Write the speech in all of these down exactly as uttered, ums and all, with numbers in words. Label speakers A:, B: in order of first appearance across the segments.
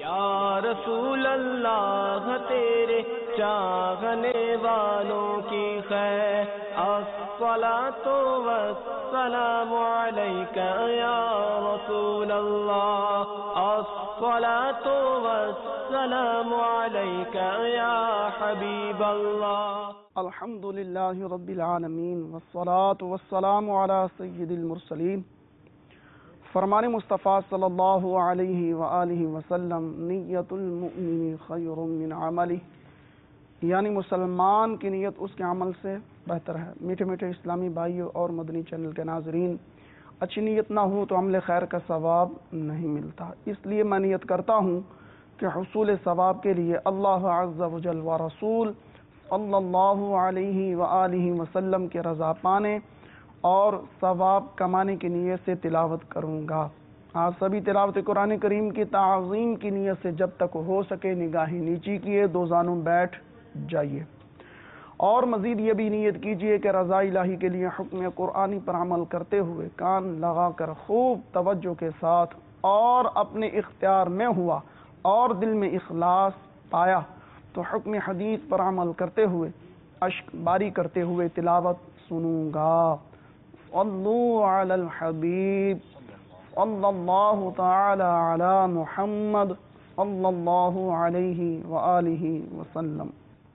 A: یا رسول اللہ تیرے چاہنے والوں کی خیر الصلاۃ والسلام علیک یا رسول اللہ الصلاۃ والسلام علیک یا حبیب اللہ
B: الحمد للہ رب العالمین والصلاة والسلام علی سید المرسلین فرمان مصطفیٰ صلی اللہ علیہ وآلہ وسلم نیت المؤمن خیر من عملہ، یعنی مسلمان کی نیت اس کے عمل سے بہتر ہے۔ میٹھے میٹھے اسلامی بھائیوں اور مدنی چینل کے ناظرین، اچھی نیت نہ ہو تو عمل خیر کا ثواب نہیں ملتا، اس لیے میں نیت کرتا ہوں کہ حصول ثواب کے لیے اللہ عز و جل و رسول صلی اللہ علیہ وآلہ وسلم کی رضا پانے اور ثواب کمانے کی نیت سے تلاوت کروں گا۔ آپ سبھی تلاوت قرآن کریم کی تعظیم کی نیت سے جب تک ہو سکے نگاہیں نیچی کیے دو زانوں بیٹھ جائیے، اور مزید یہ بھی نیت کیجیے کہ رضا الہی کے لیے حکم قرآنی پر عمل کرتے ہوئے کان لگا کر خوب توجہ کے ساتھ اور اپنے اختیار میں ہوا اور دل میں اخلاص پایا تو حکم حدیث پر عمل کرتے ہوئے اشک باری کرتے ہوئے تلاوت سنوں گا۔ صلو علی الحبیب صلی اللہ تعالی علی محمد صلی اللہ علیہ وآلہ وسلم۔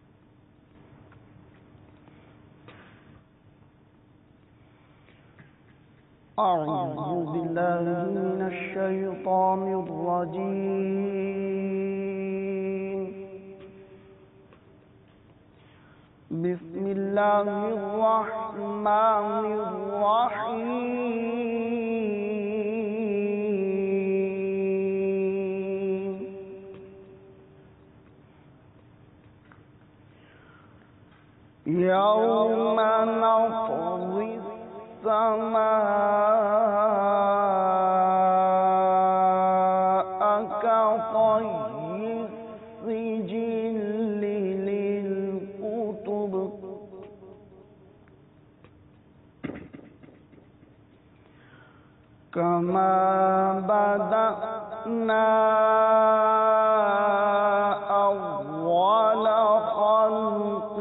B: اعوذ باللہ من الشیطان الرجیم، بسم اللہ الرحمن الرحیم۔ یوم نطوی السماء كطي السجل للكتب كما بدأنا أول خلق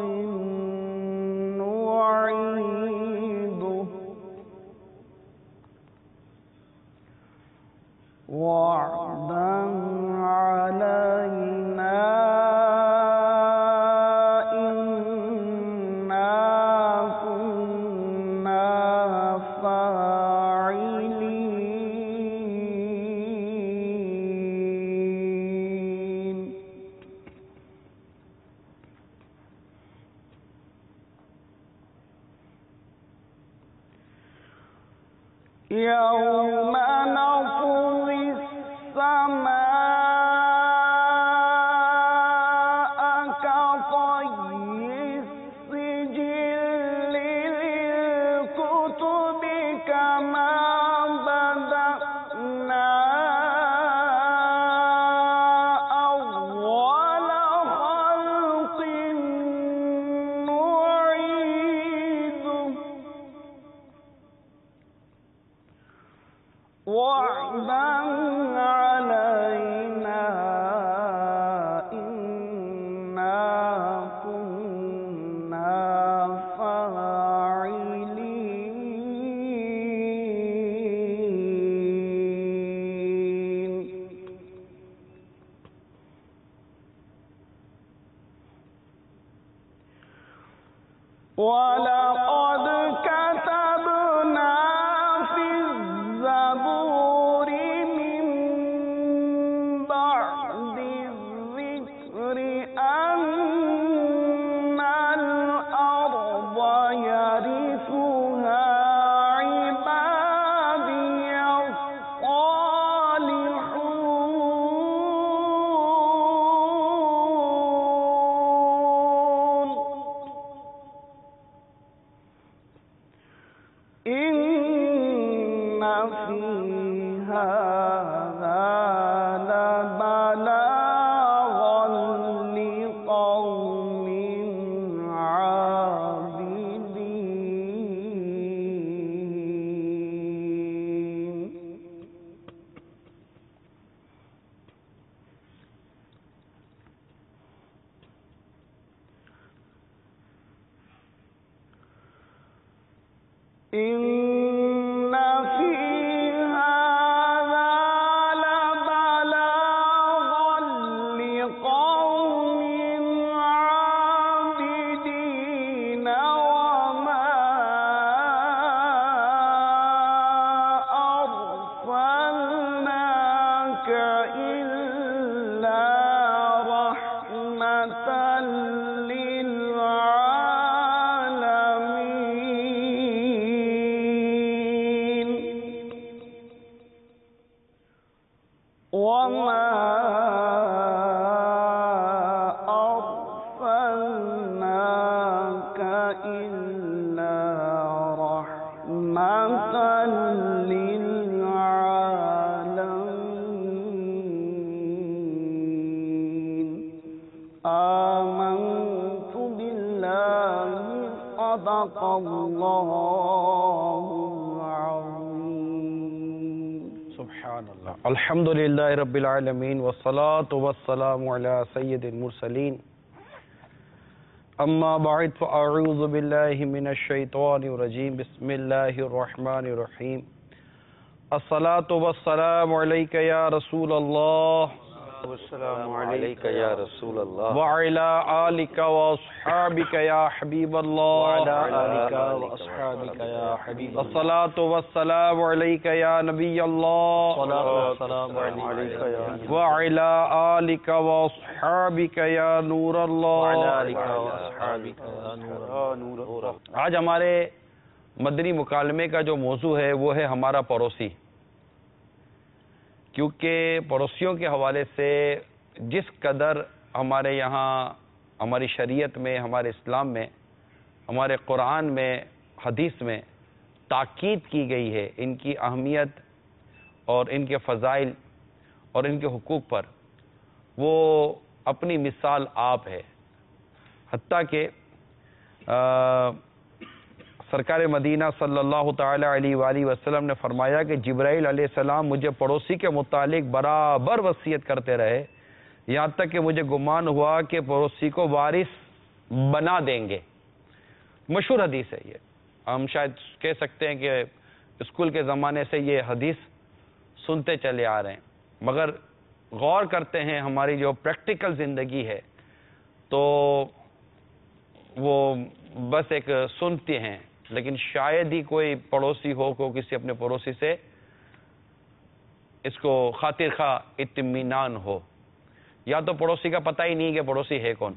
B: نعيده وعدا علينا إنا كنا فاعلين۔ يوم نطوي السماء كطي السجل للكتب كما بدأنا أول خلق نعيده وعدا علينا إنا كنا فاعلين۔ وَلَقَدْ كَتَبْنَا فِي الزَّبُورِ مِن بَعْدِ الذِّكْرِ أَنَّ الْأَرْضَ يَرِثُهَا عِبَادِيَ الصَّالِحُونَ۔ آمنت باللہ صدق اللہ العظیم.
C: سبحان اللہ. الحمدللہ رب العالمین والصلاة والسلام علی سید المرسلین. اما بعد فاعوذ باللہ من الشیطان الرجیم. بسم اللہ الرحمن الرحیم. الصلاة والسلام علیک یا رسول اللہ
D: والسلام علیک یا رسول اللہ
C: وعلی آلک واصحابک یا حبیب اللہ
D: وعلی آلک واصحابک یا حبیب اللہ.
C: الصلاة والسلام علیک یا نبی اللہ
D: والسلام علیک یا
C: وعلی آلک واصحابک یا نور
D: وعلی
C: اللہ.
D: آلک واصحابک یا نور اللہ.
C: آج ہمارے مدنی مکالمے کا جو موضوع ہے وہ ہے ہمارا پڑوسی. کیونکہ پڑوسیوں کے حوالے سے جس قدر ہمارے یہاں ہماری شریعت میں، ہمارے اسلام میں، ہمارے قرآن میں، حدیث میں تاکید کی گئی ہے ان کی اہمیت اور ان کے فضائل اور ان کے حقوق پر، وہ اپنی مثال آپ ہے. حتیٰ کہ سرکار مدینہ صلی اللہ تعالی علیہ وآلہ وسلم نے فرمایا کہ جبرائیل علیہ السلام مجھے پڑوسی کے متعلق برابر وصیت کرتے رہے، یہاں تک کہ مجھے گمان ہوا کہ پڑوسی کو وارث بنا دیں گے. مشہور حدیث ہے یہ. ہم شاید کہہ سکتے ہیں کہ اسکول کے زمانے سے یہ حدیث سنتے چلے آ رہے ہیں، مگر غور کرتے ہیں ہماری جو پریکٹیکل زندگی ہے تو وہ بس ایک سنتے ہیں، لیکن شاید ہی کوئی پڑوسی ہو کو کسی اپنے پڑوسی سے اس کو خاطر خواہ اطمینان ہو. یا تو پڑوسی کا پتہ ہی نہیں کہ پڑوسی ہے کون،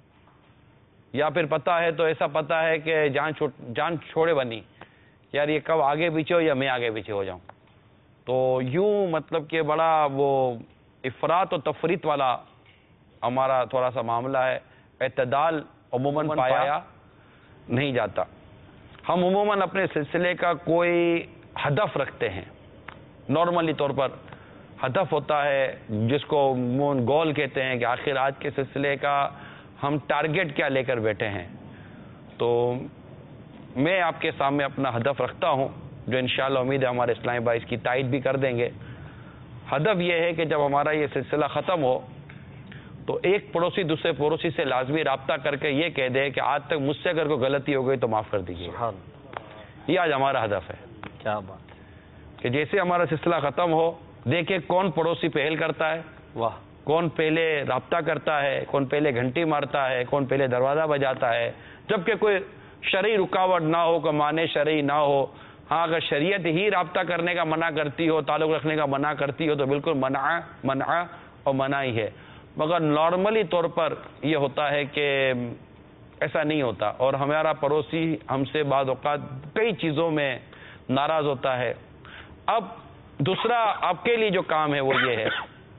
C: یا پھر پتہ ہے تو ایسا پتہ ہے کہ جان چھوڑ جان چھوڑے بنی، یار یہ کب آگے پیچھے ہو یا میں آگے پیچھے ہو جاؤں. تو یوں مطلب کہ بڑا وہ افراط و تفریط والا ہمارا تھوڑا سا معاملہ ہے. اعتدال عموماً پایا نہیں جاتا. ہم عموماً اپنے سلسلے کا کوئی ہدف رکھتے ہیں، نارملی طور پر ہدف ہوتا ہے جس کو گول کہتے ہیں کہ آخر آج کے سلسلے کا ہم ٹارگٹ کیا لے کر بیٹھے ہیں. تو میں آپ کے سامنے اپنا ہدف رکھتا ہوں جو انشاءاللہ امید ہے ہمارے اسلامی بھائی اس کی تائید بھی کر دیں گے. ہدف یہ ہے کہ جب ہمارا یہ سلسلہ ختم ہو تو ایک پڑوسی دوسرے پڑوسی سے لازمی رابطہ کر کے یہ کہہ دے کہ آج تک مجھ سے اگر کوئی غلطی ہو گئی تو معاف کر دیجیے. یہ آج ہمارا ہدف ہے.
D: کیا بات
C: کہ جیسے ہمارا سلسلہ ختم ہو دیکھیں کون پڑوسی پہل کرتا ہے،
D: واہ،
C: کون پہلے رابطہ کرتا ہے، کون پہلے گھنٹی مارتا ہے، کون پہلے دروازہ بجاتا ہے، جبکہ کوئی شرعی رکاوٹ نہ ہو، کوئی معنی شرعی نہ ہو. ہاں اگر شریعت ہی رابطہ کرنے کا منع کرتی ہو، تعلق رکھنے کا منع کرتی ہو تو بالکل منع منع اور منع ہی ہے. مگر نارملی طور پر یہ ہوتا ہے کہ ایسا نہیں ہوتا، اور ہمارا پڑوسی ہم سے بعض اوقات کئی چیزوں میں ناراض ہوتا ہے. اب دوسرا آپ کے لیے جو کام ہے وہ یہ ہے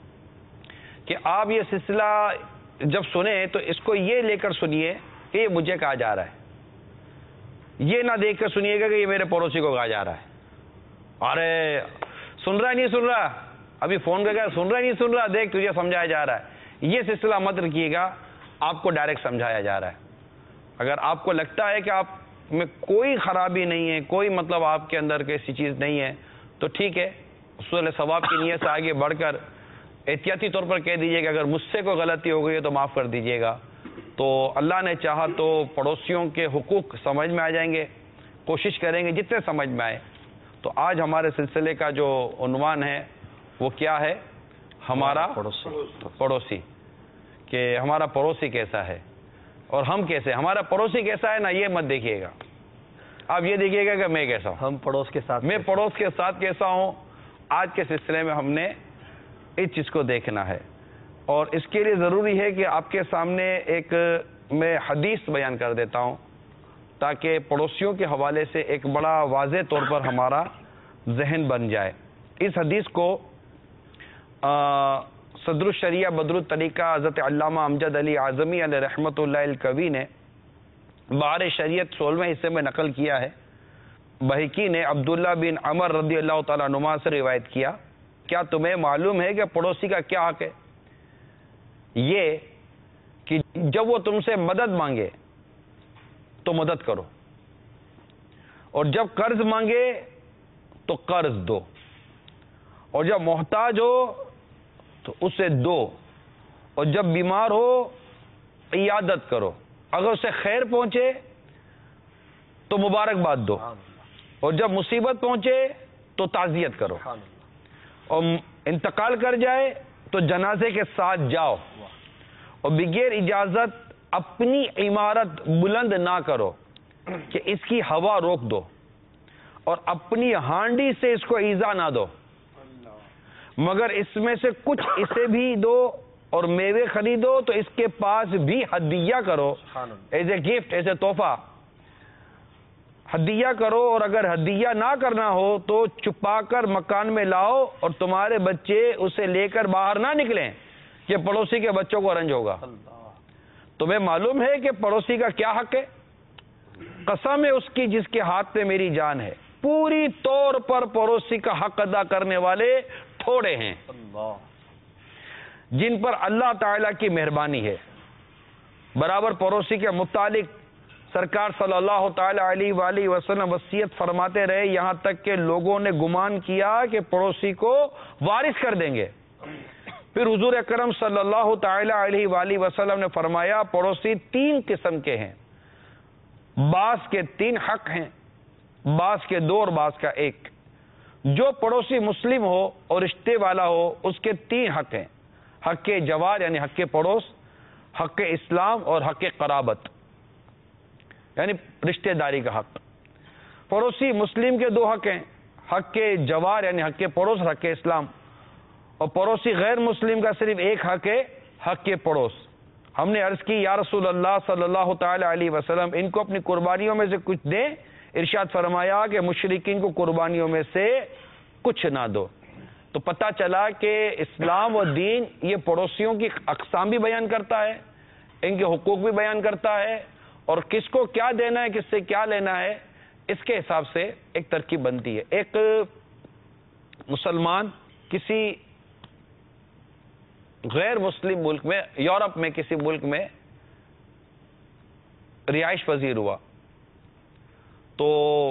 C: کہ آپ یہ سلسلہ جب سنیں تو اس کو یہ لے کر سنیے کہ یہ مجھے کہا جا رہا ہے. یہ نہ دیکھ کر سنیے گا کہ یہ میرے پڑوسی کو کہا جا رہا ہے. ارے سن رہا نہیں سن رہا، ابھی فون کر کے سن رہا نہیں سن رہا، دیکھ تجھے سمجھایا جا رہا ہے. یہ سلسلہ مت رکھیے گا، آپ کو ڈائریکٹ سمجھایا جا رہا ہے. اگر آپ کو لگتا ہے کہ آپ میں کوئی خرابی نہیں ہے، کوئی مطلب آپ کے اندر کیسی چیز نہیں ہے تو ٹھیک ہے، حصول ثواب کی نیت سے آگے بڑھ کر احتیاطی طور پر کہہ دیجیے کہ اگر مجھ سے کوئی غلطی ہو گئی ہے تو معاف کر دیجیے گا. تو اللہ نے چاہا تو پڑوسیوں کے حقوق سمجھ میں آ جائیں گے، کوشش کریں گے جتنے سمجھ میں آئے. تو آج ہمارے سلسلے کا جو عنوان ہے وہ کیا ہے؟ ہمارا
D: پڑوسی.
C: پڑوسی کہ ہمارا پڑوسی کیسا ہے اور ہم کیسے. ہمارا پڑوسی کیسا ہے نا یہ مت دیکھیے گا، آپ یہ دیکھیے گا کہ میں کیسا ہوں،
D: ہم پڑوس کے ساتھ
C: میں پڑوس کے ساتھ کیسا ہوں. آج کے سلسلے میں ہم نے اس چیز کو دیکھنا ہے، اور اس کے لیے ضروری ہے کہ آپ کے سامنے ایک میں حدیث بیان کر دیتا ہوں تاکہ پڑوسیوں کے حوالے سے ایک بڑا واضح طور پر ہمارا ذہن بن جائے. اس حدیث کو صدر الشریعہ بدر الطریقہ حضرت علامہ امجد علی اعظمی علیہ رحمۃ اللہ الکوی نے بہار شریعت سولہویں حصے میں نقل کیا ہے. بہقی نے عبداللہ بن عمر رضی اللہ تعالیٰ عنہما سے روایت کیا، کیا تمہیں معلوم ہے کہ پڑوسی کا کیا حق ہے؟ یہ کہ کہ جب وہ تم سے مدد مانگے تو مدد کرو، اور جب قرض مانگے تو قرض دو، اور جب محتاج ہو تو اسے دو، اور جب بیمار ہو عیادت کرو، اگر اسے خیر پہنچے تو مبارکباد دو، اور جب مصیبت پہنچے تو تعزیت کرو، اور انتقال کر جائے تو جنازے کے ساتھ جاؤ، اور بغیر اجازت اپنی عمارت بلند نہ کرو کہ اس کی ہوا روک دو، اور اپنی ہانڈی سے اس کو ایذا نہ دو، مگر اس میں سے کچھ اسے بھی دو، اور میوے خریدو تو اس کے پاس بھی ہدیہ کرو، as a gift, as a تحفہ ہدیہ کرو، اور اگر ہدیہ نہ کرنا ہو تو چھپا کر مکان میں لاؤ، اور تمہارے بچے اسے لے کر باہر نہ نکلیں کہ پڑوسی کے بچوں کو رنج ہوگا۔ تمہیں معلوم ہے کہ پڑوسی کا کیا حق ہے؟ قسم ہے اس کی جس کے ہاتھ میں میری جان ہے، پوری طور پر پڑوسی کا حق ادا کرنے والے تھوڑے ہیں جن پر اللہ تعالی کی مہربانی ہے۔ برابر پڑوسی کے متعلق سرکار صلی اللہ تعالی علیہ وآلہ وسلم وصیت فرماتے رہے، یہاں تک کہ لوگوں نے گمان کیا کہ پڑوسی کو وارث کر دیں گے۔ پھر حضور اکرم صلی اللہ تعالی علیہ وآلہ وسلم نے فرمایا پڑوسی تین قسم کے ہیں، بعض کے تین حق ہیں، بعض کے دو اور بعض کا ایک۔ جو پڑوسی مسلم ہو اور رشتے والا ہو اس کے تین حق ہیں، حق جوار یعنی حق پڑوس، حق اسلام اور حق قرابت یعنی رشتہ داری کا حق۔ پڑوسی مسلم کے دو حق ہیں، حق جوار یعنی حق پڑوس، حق اسلام، اور پڑوسی غیر مسلم کا صرف ایک حق ہے، حق پڑوس۔ ہم نے عرض کی یا رسول اللہ صلی اللہ تعالی علیہ وسلم ان کو اپنی قربانیوں میں سے کچھ دیں، ارشاد فرمایا کہ مشرکین کو قربانیوں میں سے کچھ نہ دو۔ تو پتہ چلا کہ اسلام و دین یہ پڑوسیوں کی اقسام بھی بیان کرتا ہے، ان کے حقوق بھی بیان کرتا ہے، اور کس کو کیا دینا ہے کس سے کیا لینا ہے اس کے حساب سے ایک ترکیب بنتی ہے۔ ایک مسلمان کسی غیر مسلم ملک میں، یورپ میں کسی ملک میں رہائش پذیر ہوا، تو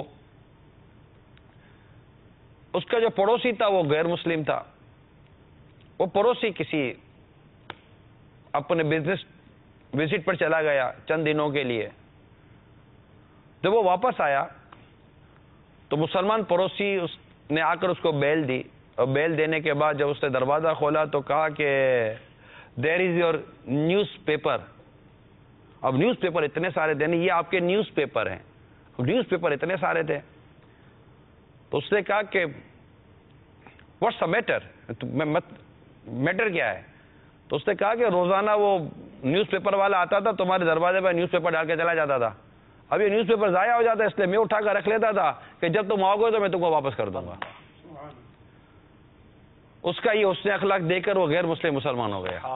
C: اس کا جو پڑوسی تھا وہ غیر مسلم تھا۔ وہ پڑوسی کسی اپنے بزنس وزٹ پر چلا گیا چند دنوں کے لیے، جب وہ واپس آیا تو مسلمان پڑوسی اس نے آ کر اس کو بیل دی، اور بیل دینے کے بعد جب اس نے دروازہ کھولا تو کہا کہ there is your newspaper. اب نیوز پیپر اتنے سارے تھے، یہ آپ کے نیوز پیپر ہیں، نیوز پیپر اتنے سارے تھے، تو اس نے کہا کہ واٹس اے میٹر، میٹر کیا ہے؟ تو اس نے کہا کہ روزانہ وہ نیوز پیپر والا آتا تھا، تمہارے دروازے پر نیوز پیپر ڈال کے چلا جاتا تھا، اب یہ نیوز پیپر ضائع ہو جاتا ہے، اس لیے میں اٹھا کر رکھ لیتا تھا کہ جب تم آؤ گے تو میں تم کو واپس کر دوں گا۔ اس کا یہ حسن اخلاق دے کر وہ غیر مسلم مسلمان ہو گیا۔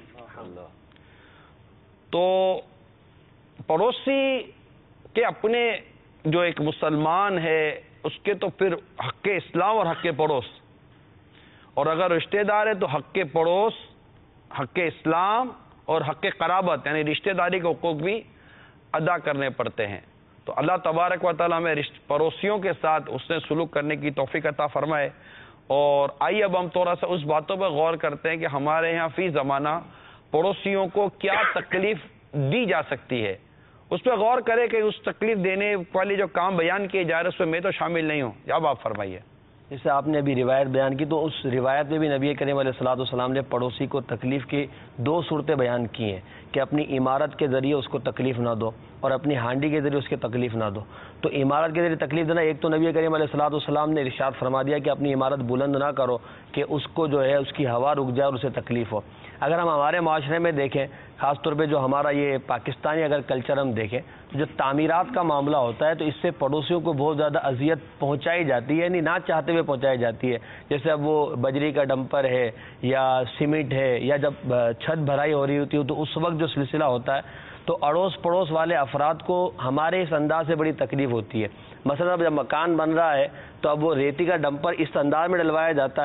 C: تو پڑوسی کے اپنے جو ایک مسلمان ہے اس کے تو پھر حق اسلام اور حق پڑوس، اور اگر رشتہ دار ہے تو حق پڑوس، حق اسلام اور حق قرابت یعنی رشتہ داری کے حقوق بھی ادا کرنے پڑتے ہیں۔ تو اللہ تبارک و تعالیٰ میں پڑوسیوں کے ساتھ اس نے سلوک کرنے کی توفیق عطا فرمائے۔ اور آئیے اب ہم تھوڑا سا اس باتوں پر غور کرتے ہیں کہ ہمارے یہاں فی زمانہ پڑوسیوں کو کیا تکلیف دی جا سکتی ہے، اس پہ غور کرے کہ اس تکلیف دینے والے جو کام بیان کیے جا رہے ہیں اس میں میں تو شامل نہیں ہوں۔ اب آپ فرمائیے۔
E: جیسے آپ نے ابھی روایت بیان کی تو اس روایت میں بھی نبی کریم علیہ الصلوۃ والسلام نے پڑوسی کو تکلیف کی دو صورتیں بیان کی ہیں کہ اپنی عمارت کے ذریعے اس کو تکلیف نہ دو اور اپنی ہانڈی کے ذریعے اس کے تکلیف نہ دو۔ تو عمارت کے ذریعے تکلیف دینا، ایک تو نبی کریم علیہ الصلوۃ والسلام نے ارشاد فرما دیا کہ اپنی عمارت بلند نہ کرو کہ اس کو جو ہے اس کی ہوا رک جائے اور اسے تکلیف ہو۔ اگر ہم ہمارے معاشرے میں دیکھیں، خاص طور پہ جو ہمارا یہ پاکستانی اگر کلچر ہم دیکھیں، جو تعمیرات کا معاملہ ہوتا ہے تو اس سے پڑوسیوں کو بہت زیادہ اذیت پہنچائی جاتی ہے، یعنی نہ چاہتے ہوئے پہنچائی جاتی ہے۔ جیسے اب وہ بجری کا ڈمپر ہے یا سیمنٹ ہے یا جب چھت بھرائی ہو رہی ہوتی ہے تو اس وقت جو سلسلہ ہوتا ہے تو اڑوس پڑوس والے افراد کو ہمارے اس انداز سے بڑی تکلیف ہوتی ہے۔ مثلا اب جب مکان بن رہا ہے تو اب وہ ریتی کا ڈمپر اس انداز میں ڈلوایا جاتا ہے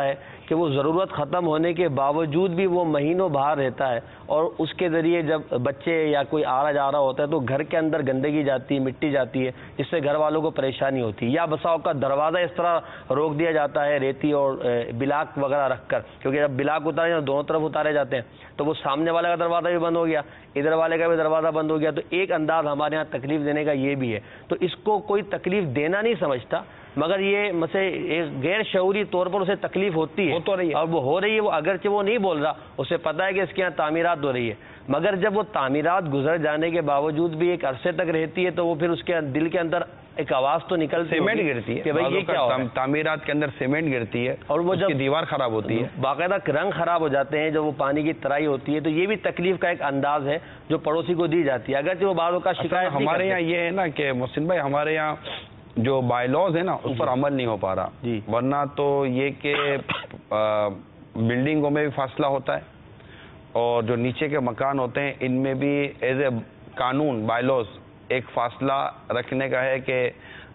E: کہ وہ ضرورت ختم ہونے کے باوجود بھی وہ مہینوں باہر رہتا ہے، اور اس کے ذریعے جب بچے یا کوئی آ رہا جا رہا ہوتا ہے تو گھر کے اندر گندگی جاتی ہے، مٹی جاتی ہے، جس سے گھر والوں کو پریشانی ہوتی ہے، یا بسا اوقات دروازہ اس طرح روک دیا جاتا ہے ریتی اور بلاک وغیرہ رکھ کر، کیونکہ جب بلاک اتارے جاتے دونوں طرف اتارے جاتے ہیں تو وہ سامنے والے کا دروازہ بھی بند ہو گیا، ادھر والے کا بھی دروازہ بند ہو گیا. تو ایک انداز ہمارے یہاں تکلیف دینے کا یہ بھی ہے. تو اس کو کوئی تکلیف دینا نہیں سمجھتا، مگر یہ مسئلہ ایک غیر شعوری طور پر اسے تکلیف ہوتی ہے اور وہ ہو رہی ہے. وہ اگرچہ وہ نہیں بول رہا، اسے پتہ ہے کہ اس کے یہاں تعمیرات ہو رہی ہے، مگر جب وہ تعمیرات گزر جانے کے باوجود بھی ایک عرصے تک رہتی ہے تو وہ پھر اس کے دل کے اندر ایک آواز تو نکلتی
C: سیمنٹ گرتی ہے
E: کہ بھائی یہ کیا ہو رہا ہے.
C: تعمیرات کے اندر سیمنٹ گرتی ہے
E: اور وہ جب
C: دیوار خراب ہوتی ہے،
E: باقاعدہ رنگ خراب ہو جاتے ہیں، جب وہ پانی کی ترائی ہوتی ہے، تو یہ بھی تکلیف کا ایک انداز ہے جو پڑوسی کو دی جاتی ہے، اگرچہ وہ بعضوں کا شکایت.
C: ہمارے یہاں یہ ہے نا کہ محسن بھائی، ہمارے یہاں جو بائی لاز ہے نا اس پر عمل نہیں ہو پا رہا.
E: جی.
C: ورنہ تو یہ کہ بلڈنگوں میں بھی فاصلہ ہوتا ہے اور جو نیچے کے مکان ہوتے ہیں ان میں بھی ایز اے قانون بائی لاز ایک فاصلہ رکھنے کا ہے کہ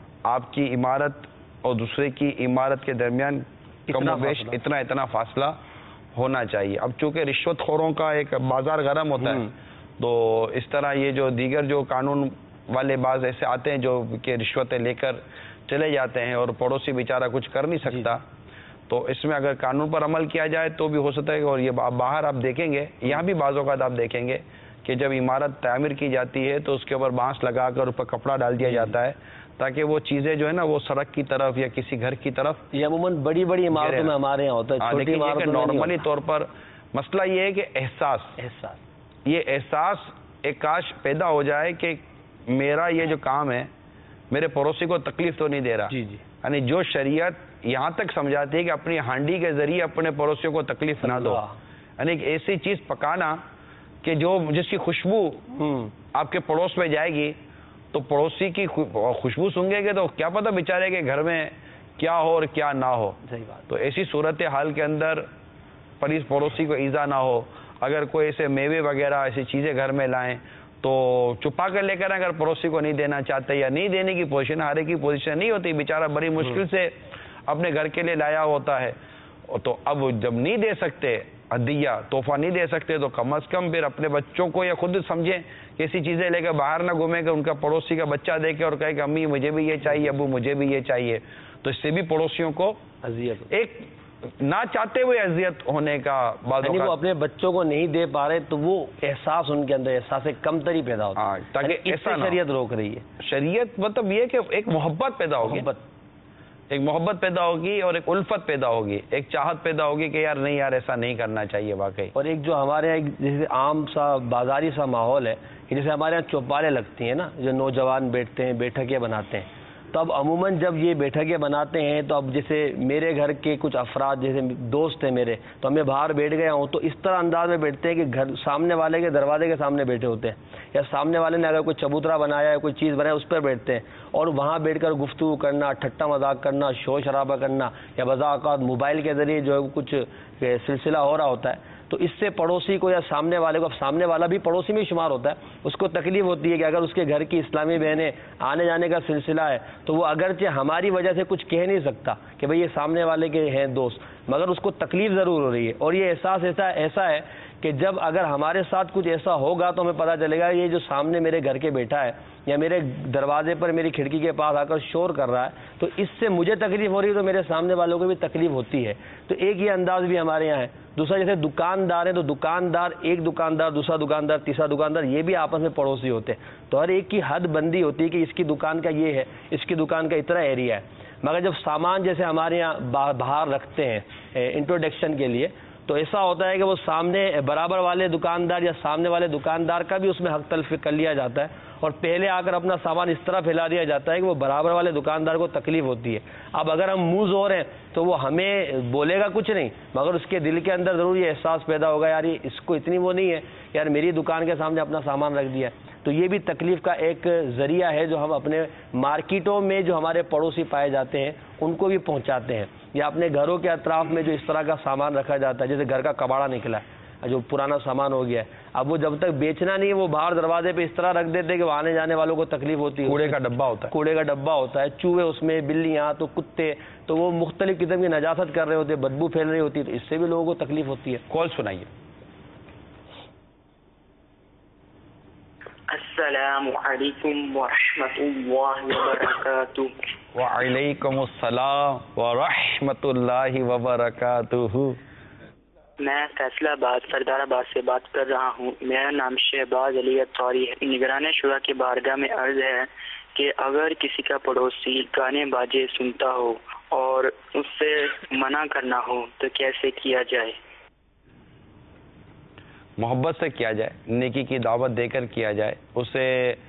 C: آپ کی عمارت اور دوسرے کی عمارت کے درمیان کم و بیش اتنا اتنا فاصلہ ہونا چاہیے. اب چونکہ رشوت خوروں کا ایک بازار گرم ہوتا ہے تو اس طرح یہ جو دیگر جو قانون والے بعض ایسے آتے ہیں جو کہ رشوتیں لے کر چلے جاتے ہیں اور پڑوسی بیچارہ کچھ کر نہیں سکتا. تو اس میں اگر قانون پر عمل کیا جائے تو بھی ہو سکتا ہے. اور یہ باہر آپ دیکھیں گے، یہاں بھی بعض اوقات آپ دیکھیں گے کہ جب عمارت تعمیر کی جاتی ہے تو اس کے اوپر بانس لگا کر اوپر کپڑا ڈال دیا جاتا ہے تاکہ وہ چیزیں جو ہے نا وہ سڑک کی طرف یا کسی گھر کی طرف.
E: یہ عموماً بڑی بڑی عمارتوں میں ہمارے یہاں ہوتا ہے، چھوٹی عمارتوں میں
C: نارملی طور پر مسئلہ یہ ہے کہ احساس
E: احساس
C: یہ احساس ایک کاش پیدا ہو جائے کہ میرا یہ جو کام ہے میرے پڑوسی کو تکلیف تو نہیں دے رہا.
E: جی جی.
C: یعنی جو شریعت یہاں تک سمجھاتی ہے کہ اپنی ہانڈی کے ذریعے اپنے پڑوسیوں کو تکلیف نہ دو، یعنی ایک ایسی چیز پکانا کہ جو جس کی خوشبو آپ کے پڑوس میں جائے گی تو پڑوسی کی خوشبو سونگے گے تو کیا پتہ بیچارے کے گھر میں کیا ہو اور کیا نہ ہو.
E: صحیح بات.
C: تو ایسی صورت حال کے اندر پریس پڑوسی کو ایزا نہ ہو. اگر کوئی ایسے میوے وغیرہ ایسی چیزیں گھر میں لائیں تو چھپا کر لے کر اگر پڑوسی کو نہیں دینا چاہتے یا نہیں دینے کی پوزیشن، ہر ایک کی پوزیشن نہیں ہوتی، بیچارہ بڑی مشکل سے اپنے گھر کے لیے لایا ہوتا ہے. تو اب جب نہیں دے سکتے عدیہ تحفہ نہیں دے سکتے تو کم از کم پھر اپنے بچوں کو یا خود سمجھیں کہ ایسی چیزیں لے کر باہر نہ گھومیں کہ ان کا پڑوسی کا بچہ دیکھے اور کہے کہ امی مجھے بھی یہ چاہیے، ابو مجھے بھی یہ چاہیے. تو اس سے بھی پڑوسیوں کو
E: اذیت،
C: ایک نہ چاہتے ہوئے اذیت ہونے کا بعض
E: یعنی وہ اپنے بچوں کو نہیں دے پا رہے تو وہ احساس ان کے اندر احساس کمتری پیدا ہوتا ہے،
C: تاکہ
E: ایسا شریعت روک رہی ہے.
C: شریعت مطلب یہ کہ ایک محبت پیدا ہوگی، ایک محبت پیدا ہوگی اور ایک الفت پیدا ہوگی، ایک چاہت پیدا ہوگی کہ یار نہیں یار ایسا نہیں کرنا چاہیے واقعی.
E: اور ایک جو ہمارے یہاں جیسے عام سا بازاری سا ماحول ہے کہ جیسے ہمارے یہاں چوپالیں لگتی ہیں نا، جو نوجوان بیٹھتے ہیں بیٹھکیں بناتے ہیں، تو اب عموماً جب یہ بیٹھکیں بناتے ہیں تو اب جیسے میرے گھر کے کچھ افراد جیسے دوست ہیں میرے، تو میں باہر بیٹھ گیا ہوں تو اس طرح انداز میں بیٹھتے ہیں کہ گھر سامنے والے کے دروازے کے سامنے بیٹھے ہوتے ہیں، یا سامنے والے نے اگر کوئی چبوترا بنایا ہے کوئی چیز بنایا اس پر بیٹھتے ہیں، اور وہاں بیٹھ کر گفتگو کرنا، ٹھٹا مذاق کرنا، شور شرابہ کرنا، یا بعض اوقات موبائل کے ذریعے جو ہے کچھ سلسلہ ہو رہا ہوتا ہے. تو اس سے پڑوسی کو یا سامنے والے کو، اب سامنے والا بھی پڑوسی میں شمار ہوتا ہے، اس کو تکلیف ہوتی ہے کہ اگر اس کے گھر کی اسلامی بہنیں آنے جانے کا سلسلہ ہے تو وہ اگرچہ ہماری وجہ سے کچھ کہہ نہیں سکتا کہ بھئی یہ سامنے والے کے ہیں دوست، مگر اس کو تکلیف ضرور ہو رہی ہے. اور یہ احساس ایسا ایسا ہے کہ جب اگر ہمارے ساتھ کچھ ایسا ہوگا تو ہمیں پتہ چلے گا یہ جو سامنے میرے گھر کے بیٹھا ہے یا میرے دروازے پر میری کھڑکی کے پاس آ کر شور کر رہا ہے تو اس سے مجھے تکلیف ہو رہی ہے تو میرے سامنے والوں کو بھی تکلیف ہوتی ہے. تو ایک یہ انداز بھی ہمارے یہاں ہے. دوسرا جیسے دکاندار ہیں تو دکاندار ایک دکاندار دوسرا دکاندار تیسرا دکاندار یہ بھی آپس میں پڑوسی ہوتے ہیں، تو ہر ایک کی حد بندی ہوتی ہے کہ اس کی دکان کا یہ ہے، اس کی دکان کا اتنا ایریا ہے. مگر جب سامان جیسے ہمارے یہاں باہر رکھتے ہیں انٹروڈکشن کے لیے تو ایسا ہوتا ہے کہ وہ سامنے برابر والے دکاندار یا سامنے والے دکاندار کا بھی اس میں حق تلف کر لیا جاتا ہے اور پہلے آ کر اپنا سامان اس طرح پھیلا دیا جاتا ہے کہ وہ برابر والے دکاندار کو تکلیف ہوتی ہے. اب اگر ہم منہ زور ہیں تو وہ ہمیں بولے گا کچھ نہیں، مگر اس کے دل کے اندر ضرور یہ احساس پیدا ہوگا یار اس کو اتنی وہ نہیں ہے یار میری دکان کے سامنے اپنا سامان رکھ دیا. تو یہ بھی تکلیف کا ایک ذریعہ ہے جو ہم اپنے مارکیٹوں میں جو ہمارے پڑوسی پائے جاتے ہیں ان کو بھی پہنچاتے ہیں، یا اپنے گھروں کے اطراف میں جو اس طرح کا سامان رکھا جاتا ہے جیسے گھر کا کباڑا نکلا ہے جو پرانا سامان ہو گیا ہے، اب وہ جب تک بیچنا نہیں ہے وہ باہر دروازے پہ اس طرح رکھ دیتے کہ وہ آنے جانے والوں کو تکلیف ہوتی ہے.
C: کوڑے کا ڈبہ ہوتا ہے،
E: کوڑے کا ڈبہ ہوتا ہے، چوہے اس میں، بلیاں، تو کتے، تو وہ مختلف قسم کی نجاست کر رہے ہوتے ہیں، بدبو پھیل رہی ہوتی ہے، تو اس سے بھی لوگوں کو تکلیف ہوتی ہے.
C: کال سنائیے.
F: السلام علیکم ورحمۃ اللہ وبرکاتہ.
C: وعلیکم السلام ورحمۃ اللہ وبرکاتہ.
F: میں فیصلہ آباد سردار آباد سے بات کر رہا ہوں. میرا نام شہباز علی اطواری ہے. نگران شورا کی بارگاہ میں عرض ہے کہ اگر کسی کا پڑوسی گانے باجے سنتا ہو اور اس سے منع کرنا ہو تو کیسے کیا جائے؟
C: محبت سے کیا جائے، نیکی کی دعوت دے کر کیا جائے. اسے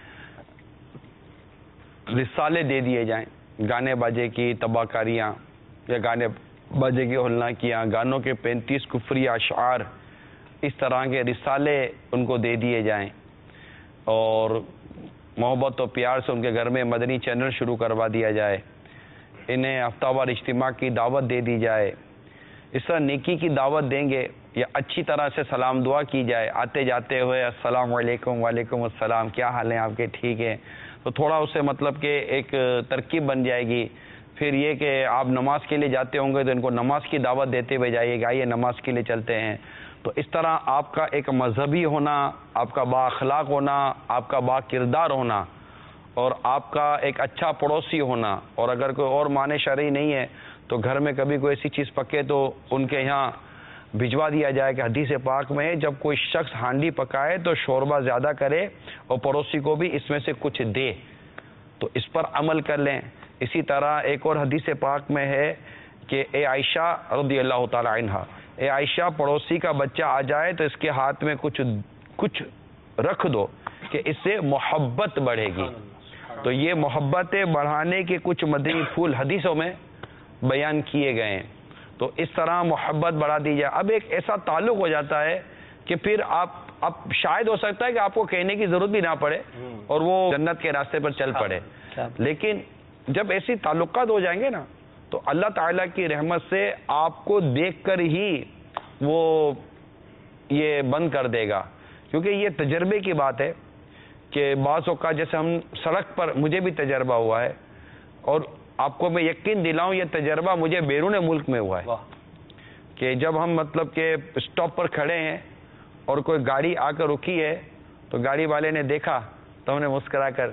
C: رسالے دے دیے جائیں، گانے باجے کی تباہ کاریاں یا گانے باجے کی ہلنا کیاں، گانوں کے پینتیس کفری اشعار، اس طرح کے رسالے ان کو دے دیے جائیں، اور محبت و پیار سے ان کے گھر میں مدنی چینل شروع کروا دیا جائے. انہیں ہفتہ وار اجتماع کی دعوت دے دی جائے. اس طرح نیکی کی دعوت دیں گے یا اچھی طرح سے سلام دعا کی جائے، آتے جاتے ہوئے السلام علیکم، وعلیکم السلام، کیا حال ہیں آپ کے، ٹھیک ہے، تو تھوڑا اسے مطلب کہ ایک ترکیب بن جائے گی. پھر یہ کہ آپ نماز کے لیے جاتے ہوں گے تو ان کو نماز کی دعوت دیتے ہوئے جائیے گا، آئیے نماز کے لیے چلتے ہیں. تو اس طرح آپ کا ایک مذہبی ہونا، آپ کا با اخلاق ہونا، آپ کا با کردار ہونا، اور آپ کا ایک اچھا پڑوسی ہونا، اور اگر کوئی اور معنی شرعی نہیں ہے تو گھر میں کبھی کوئی ایسی چیز پکے تو ان کے یہاں بھجوا دیا جائے کہ حدیث پاک میں جب کوئی شخص ہانڈی پکائے تو شوربہ زیادہ کرے اور پڑوسی کو بھی اس میں سے کچھ دے. تو اس پر عمل کر لیں. اسی طرح ایک اور حدیث پاک میں ہے کہ اے عائشہ رضی اللہ تعالی عنہ، اے عائشہ پڑوسی کا بچہ آ جائے تو اس کے ہاتھ میں کچھ کچھ رکھ دو کہ اس سے محبت بڑھے گی. تو یہ محبتیں بڑھانے کے کچھ مدنی پھول حدیثوں میں بیان کیے گئے ہیں. تو اس طرح محبت بڑھا دی جائے. اب ایک ایسا تعلق ہو جاتا ہے کہ پھر آپ اب شاید ہو سکتا ہے کہ آپ کو کہنے کی ضرورت بھی نہ پڑے اور وہ جنت کے راستے پر چل پڑے. لیکن جب ایسی تعلقات ہو جائیں گے نا تو اللہ تعالیٰ کی رحمت سے آپ کو دیکھ کر ہی وہ یہ بند کر دے گا. کیونکہ یہ تجربے کی بات ہے کہ بعض اوقات جیسے ہم سڑک پر، مجھے بھی تجربہ ہوا ہے، اور آپ کو میں یقین دلاؤں یہ تجربہ مجھے بیرون ملک میں ہوا ہے کہ جب ہم مطلب کہ اسٹاپ پر کھڑے ہیں اور کوئی گاڑی آ کر رکی ہے تو گاڑی والے نے دیکھا تو ہم نے مسکرا کر،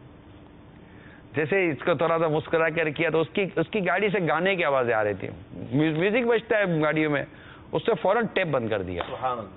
C: جیسے اس کو تھوڑا سا مسکرا کر کیا تو اس کی اس کی گاڑی سے گانے کی آوازیں آ رہی تھی، میوزک بجتا ہے گاڑیوں میں، اس سے فوراً ٹیپ بند کر دیا.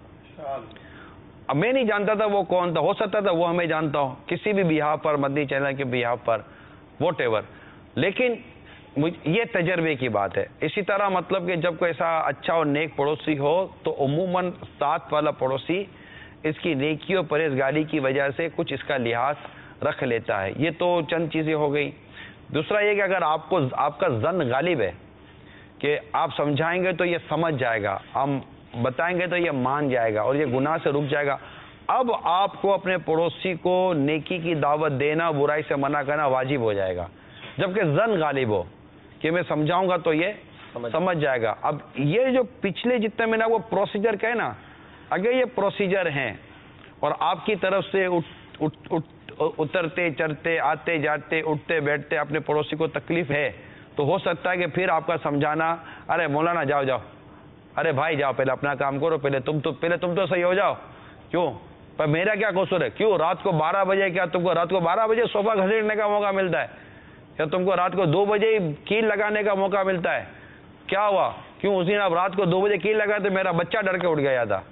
C: اب میں نہیں جانتا تھا وہ کون تھا، ہو سکتا تھا وہ ہمیں جانتا ہوں کسی بھی بیہاف پر، مدنی چینل کے بیہاف پر، واٹ ایور. لیکن یہ تجربے کی بات ہے. اسی طرح مطلب کہ جب کوئی ایسا اچھا اور نیک پڑوسی ہو تو عموماً ساتھ والا پڑوسی اس کی نیکی اور پرہیزگاری کی وجہ سے کچھ اس کا لحاظ رکھ لیتا ہے. یہ تو چند چیزیں ہو گئی. دوسرا یہ کہ اگر آپ کو آپ کا ظن غالب ہے کہ آپ سمجھائیں گے تو یہ سمجھ جائے گا، ہم بتائیں گے تو یہ مان جائے گا اور یہ گناہ سے رک جائے گا، اب آپ کو اپنے پڑوسی کو نیکی کی دعوت دینا، برائی سے منع کرنا واجب ہو جائے گا. جبکہ ظن غالب ہو کہ میں سمجھاؤں گا تو یہ سمجھ جائے گا. اب یہ جو پچھلے جتنے میں نا وہ پروسیجر کہے نا، اگر یہ پروسیجر ہیں اور آپ کی طرف سے اٹھ اٹھ اٹھ اترتے چڑھتے آتے جاتے اٹھتے بیٹھتے اپنے پڑوسی کو تکلیف ہے تو ہو سکتا ہے کہ پھر آپ کا سمجھانا، ارے مولانا جاؤ جاؤ، ارے بھائی جاؤ، پہلے اپنا کام کرو، پہلے تم تو پہلے تم تو صحیح ہو جاؤ. کیوں پر میرا کیا قصور ہے؟ کیوں رات کو بارہ بجے کیا تم کو رات کو بارہ بجے صوفہ گھسیٹنے کا موقع ملتا ہے؟ کیا تم کو رات کو دو بجے کیل لگانے کا موقع ملتا ہے؟ کیا ہوا؟ کیوں اس دن آپ رات کو دو بجے کیل لگائے تو میرا بچہ ڈر کے اٹھ گیا تھا.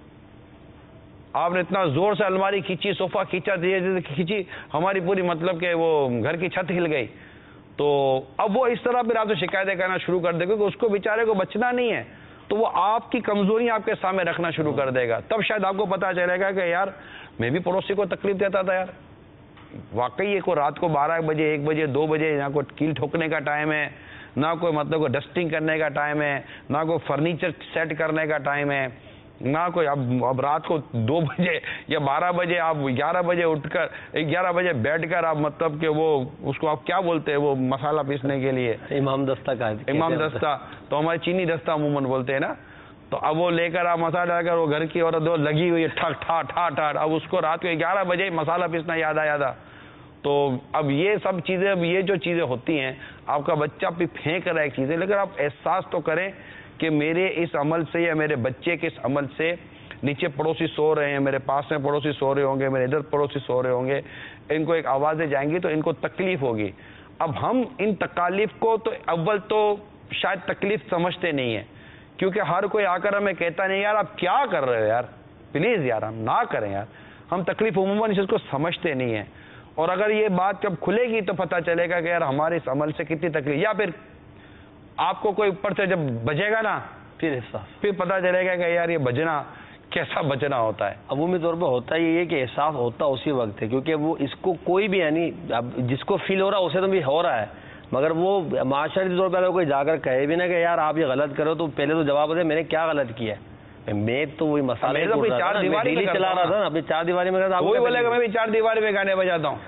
C: آپ نے اتنا زور سے الماری کھینچی، صوفہ کھینچا، کھینچی، ہماری پوری مطلب کہ وہ گھر کی چھت ہل گئی. تو اب وہ اس طرح پھر آپ سے شکایتیں کرنا شروع کر دے گا کہ اس کو بیچارے کو بچنا نہیں ہے، تو وہ آپ کی کمزوریاں آپ کے سامنے رکھنا شروع کر دے گا. تب شاید آپ کو پتہ چلے گا کہ یار میں بھی پڑوسی کو تکلیف دیتا تھا. یار واقعی یہ کوئی رات کو بارہ بجے ایک بجے دو بجے نہ کوئی کیل ٹھوکنے کا ٹائم ہے، نہ کوئی مطلب کوئی ڈسٹنگ کرنے کا ٹائم ہے، نہ کوئی فرنیچر سیٹ کرنے کا ٹائم ہے، نہ کوئی اب اب رات کو دو بجے یا بارہ بجے آپ گیارہ بجے اٹھ کر گیارہ بجے بیٹھ کر آپ مطلب کہ وہ اس کو آپ کیا بولتے ہیں وہ مسالہ پیسنے کے لیے
E: امام دستہ کا
C: امام دستہ، تو ہمارے چینی دستہ عموماً بولتے ہیں نا. تو اب وہ لے کر آپ مسالہ لا کر وہ گھر کی عورت لگی ہوئی ہے ٹھک ٹھا ٹھا ٹھا، اب اس کو رات کو گیارہ بجے مسالہ پیسنا یاد آیا تھا. تو اب یہ سب چیزیں، اب یہ جو چیزیں ہوتی ہیں، آپ کا بچہ بھی پھینک رہا ہے چیزیں، لیکن آپ احساس تو کریں کہ میرے اس عمل سے یا میرے بچے کے اس عمل سے نیچے پڑوسی سو رہے ہیں، میرے پاس میں پڑوسی سو رہے ہوں گے، میرے ادھر پڑوسی سو رہے ہوں گے، ان کو ایک آوازیں جائیں گی تو ان کو تکلیف ہوگی. اب ہم ان تکالیف کو تو اول تو شاید تکلیف سمجھتے نہیں ہیں، کیونکہ ہر کوئی آ کر ہمیں کہتا نہیں یار آپ کیا کر رہے ہو یار، پلیز یار ہم نہ کریں یار. ہم تکلیف عموماً اس کو سمجھتے نہیں ہیں، اور اگر یہ بات جب کھلے گی تو پتہ چلے گا کہ یار ہمارے اس عمل سے کتنی تکلیف. یا پھر آپ کو کوئی اوپر سے جب بجے گا نا پھر احساس پھر پتہ چلے گا کہ یار یہ بجنا کیسا بچنا ہوتا ہے.
E: عمومی طور پہ ہوتا یہ ہے کہ احساس ہوتا اسی وقت ہے، کیونکہ وہ اس کو کوئی بھی یعنی اب جس کو فیل ہو رہا ہے اسے تو بھی ہو رہا ہے، مگر وہ معاشرتی طور پہ اگر کوئی جا کر کہے بھی نا کہ یار آپ یہ غلط کرو تو پہلے تو جواب دے میں نے کیا غلط کیا ہے. میں تو وہی مسئلہ
C: چار دیواری میں
E: چلا رہا تھا نا، اپنی چار دیواری میں
C: وہی بولے گا میں بھی چار دیواری میں گانے بجاتا ہوں.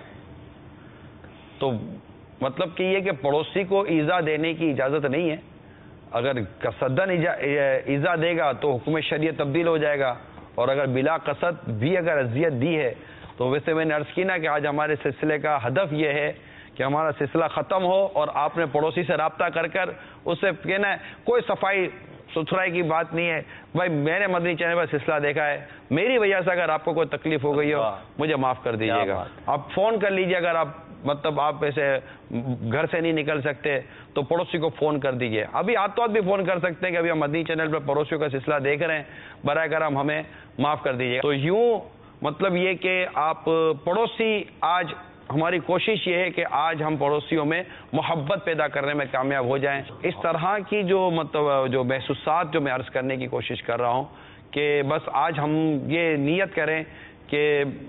C: تو مطلب کہ یہ کہ پڑوسی کو ایذا دینے کی اجازت نہیں ہے. اگر قصدن ایذا دے گا تو حکم شریعت تبدیل ہو جائے گا، اور اگر بلا قصد بھی اگر اذیت دی ہے تو ویسے میں نے عرض کی نا کہ آج ہمارے سلسلے کا ہدف یہ ہے کہ ہمارا سلسلہ ختم ہو اور آپ نے پڑوسی سے رابطہ کر کر اس سے کہنا ہے کوئی صفائی ستھرائی کی بات نہیں ہے، بھائی میں نے مدنی چینل پر سلسلہ دیکھا ہے، میری وجہ سے اگر آپ کو کوئی تکلیف ہو گئی ہو مجھے معاف کر دیجیے گا. آپ فون کر لیجیے، اگر آپ مطلب آپ ایسے گھر سے نہیں نکل سکتے تو پڑوسی کو فون کر دیجیے. ابھی ہاتھوں ہاتھ بھی فون کر سکتے ہیں کہ ابھی ہم مدنی چینل پر پڑوسیوں کا سلسلہ دیکھ رہے ہیں، براہ کرم ہمیں معاف کر دیجیے. تو یوں مطلب یہ کہ آپ پڑوسی، آج ہماری کوشش یہ ہے کہ آج ہم پڑوسیوں میں محبت پیدا کرنے میں کامیاب ہو جائیں. اس طرح کی جو مطلب جو محسوسات جو میں عرض کرنے کی کوشش کر رہا ہوں کہ بس آج ہم یہ نیت کریں کہ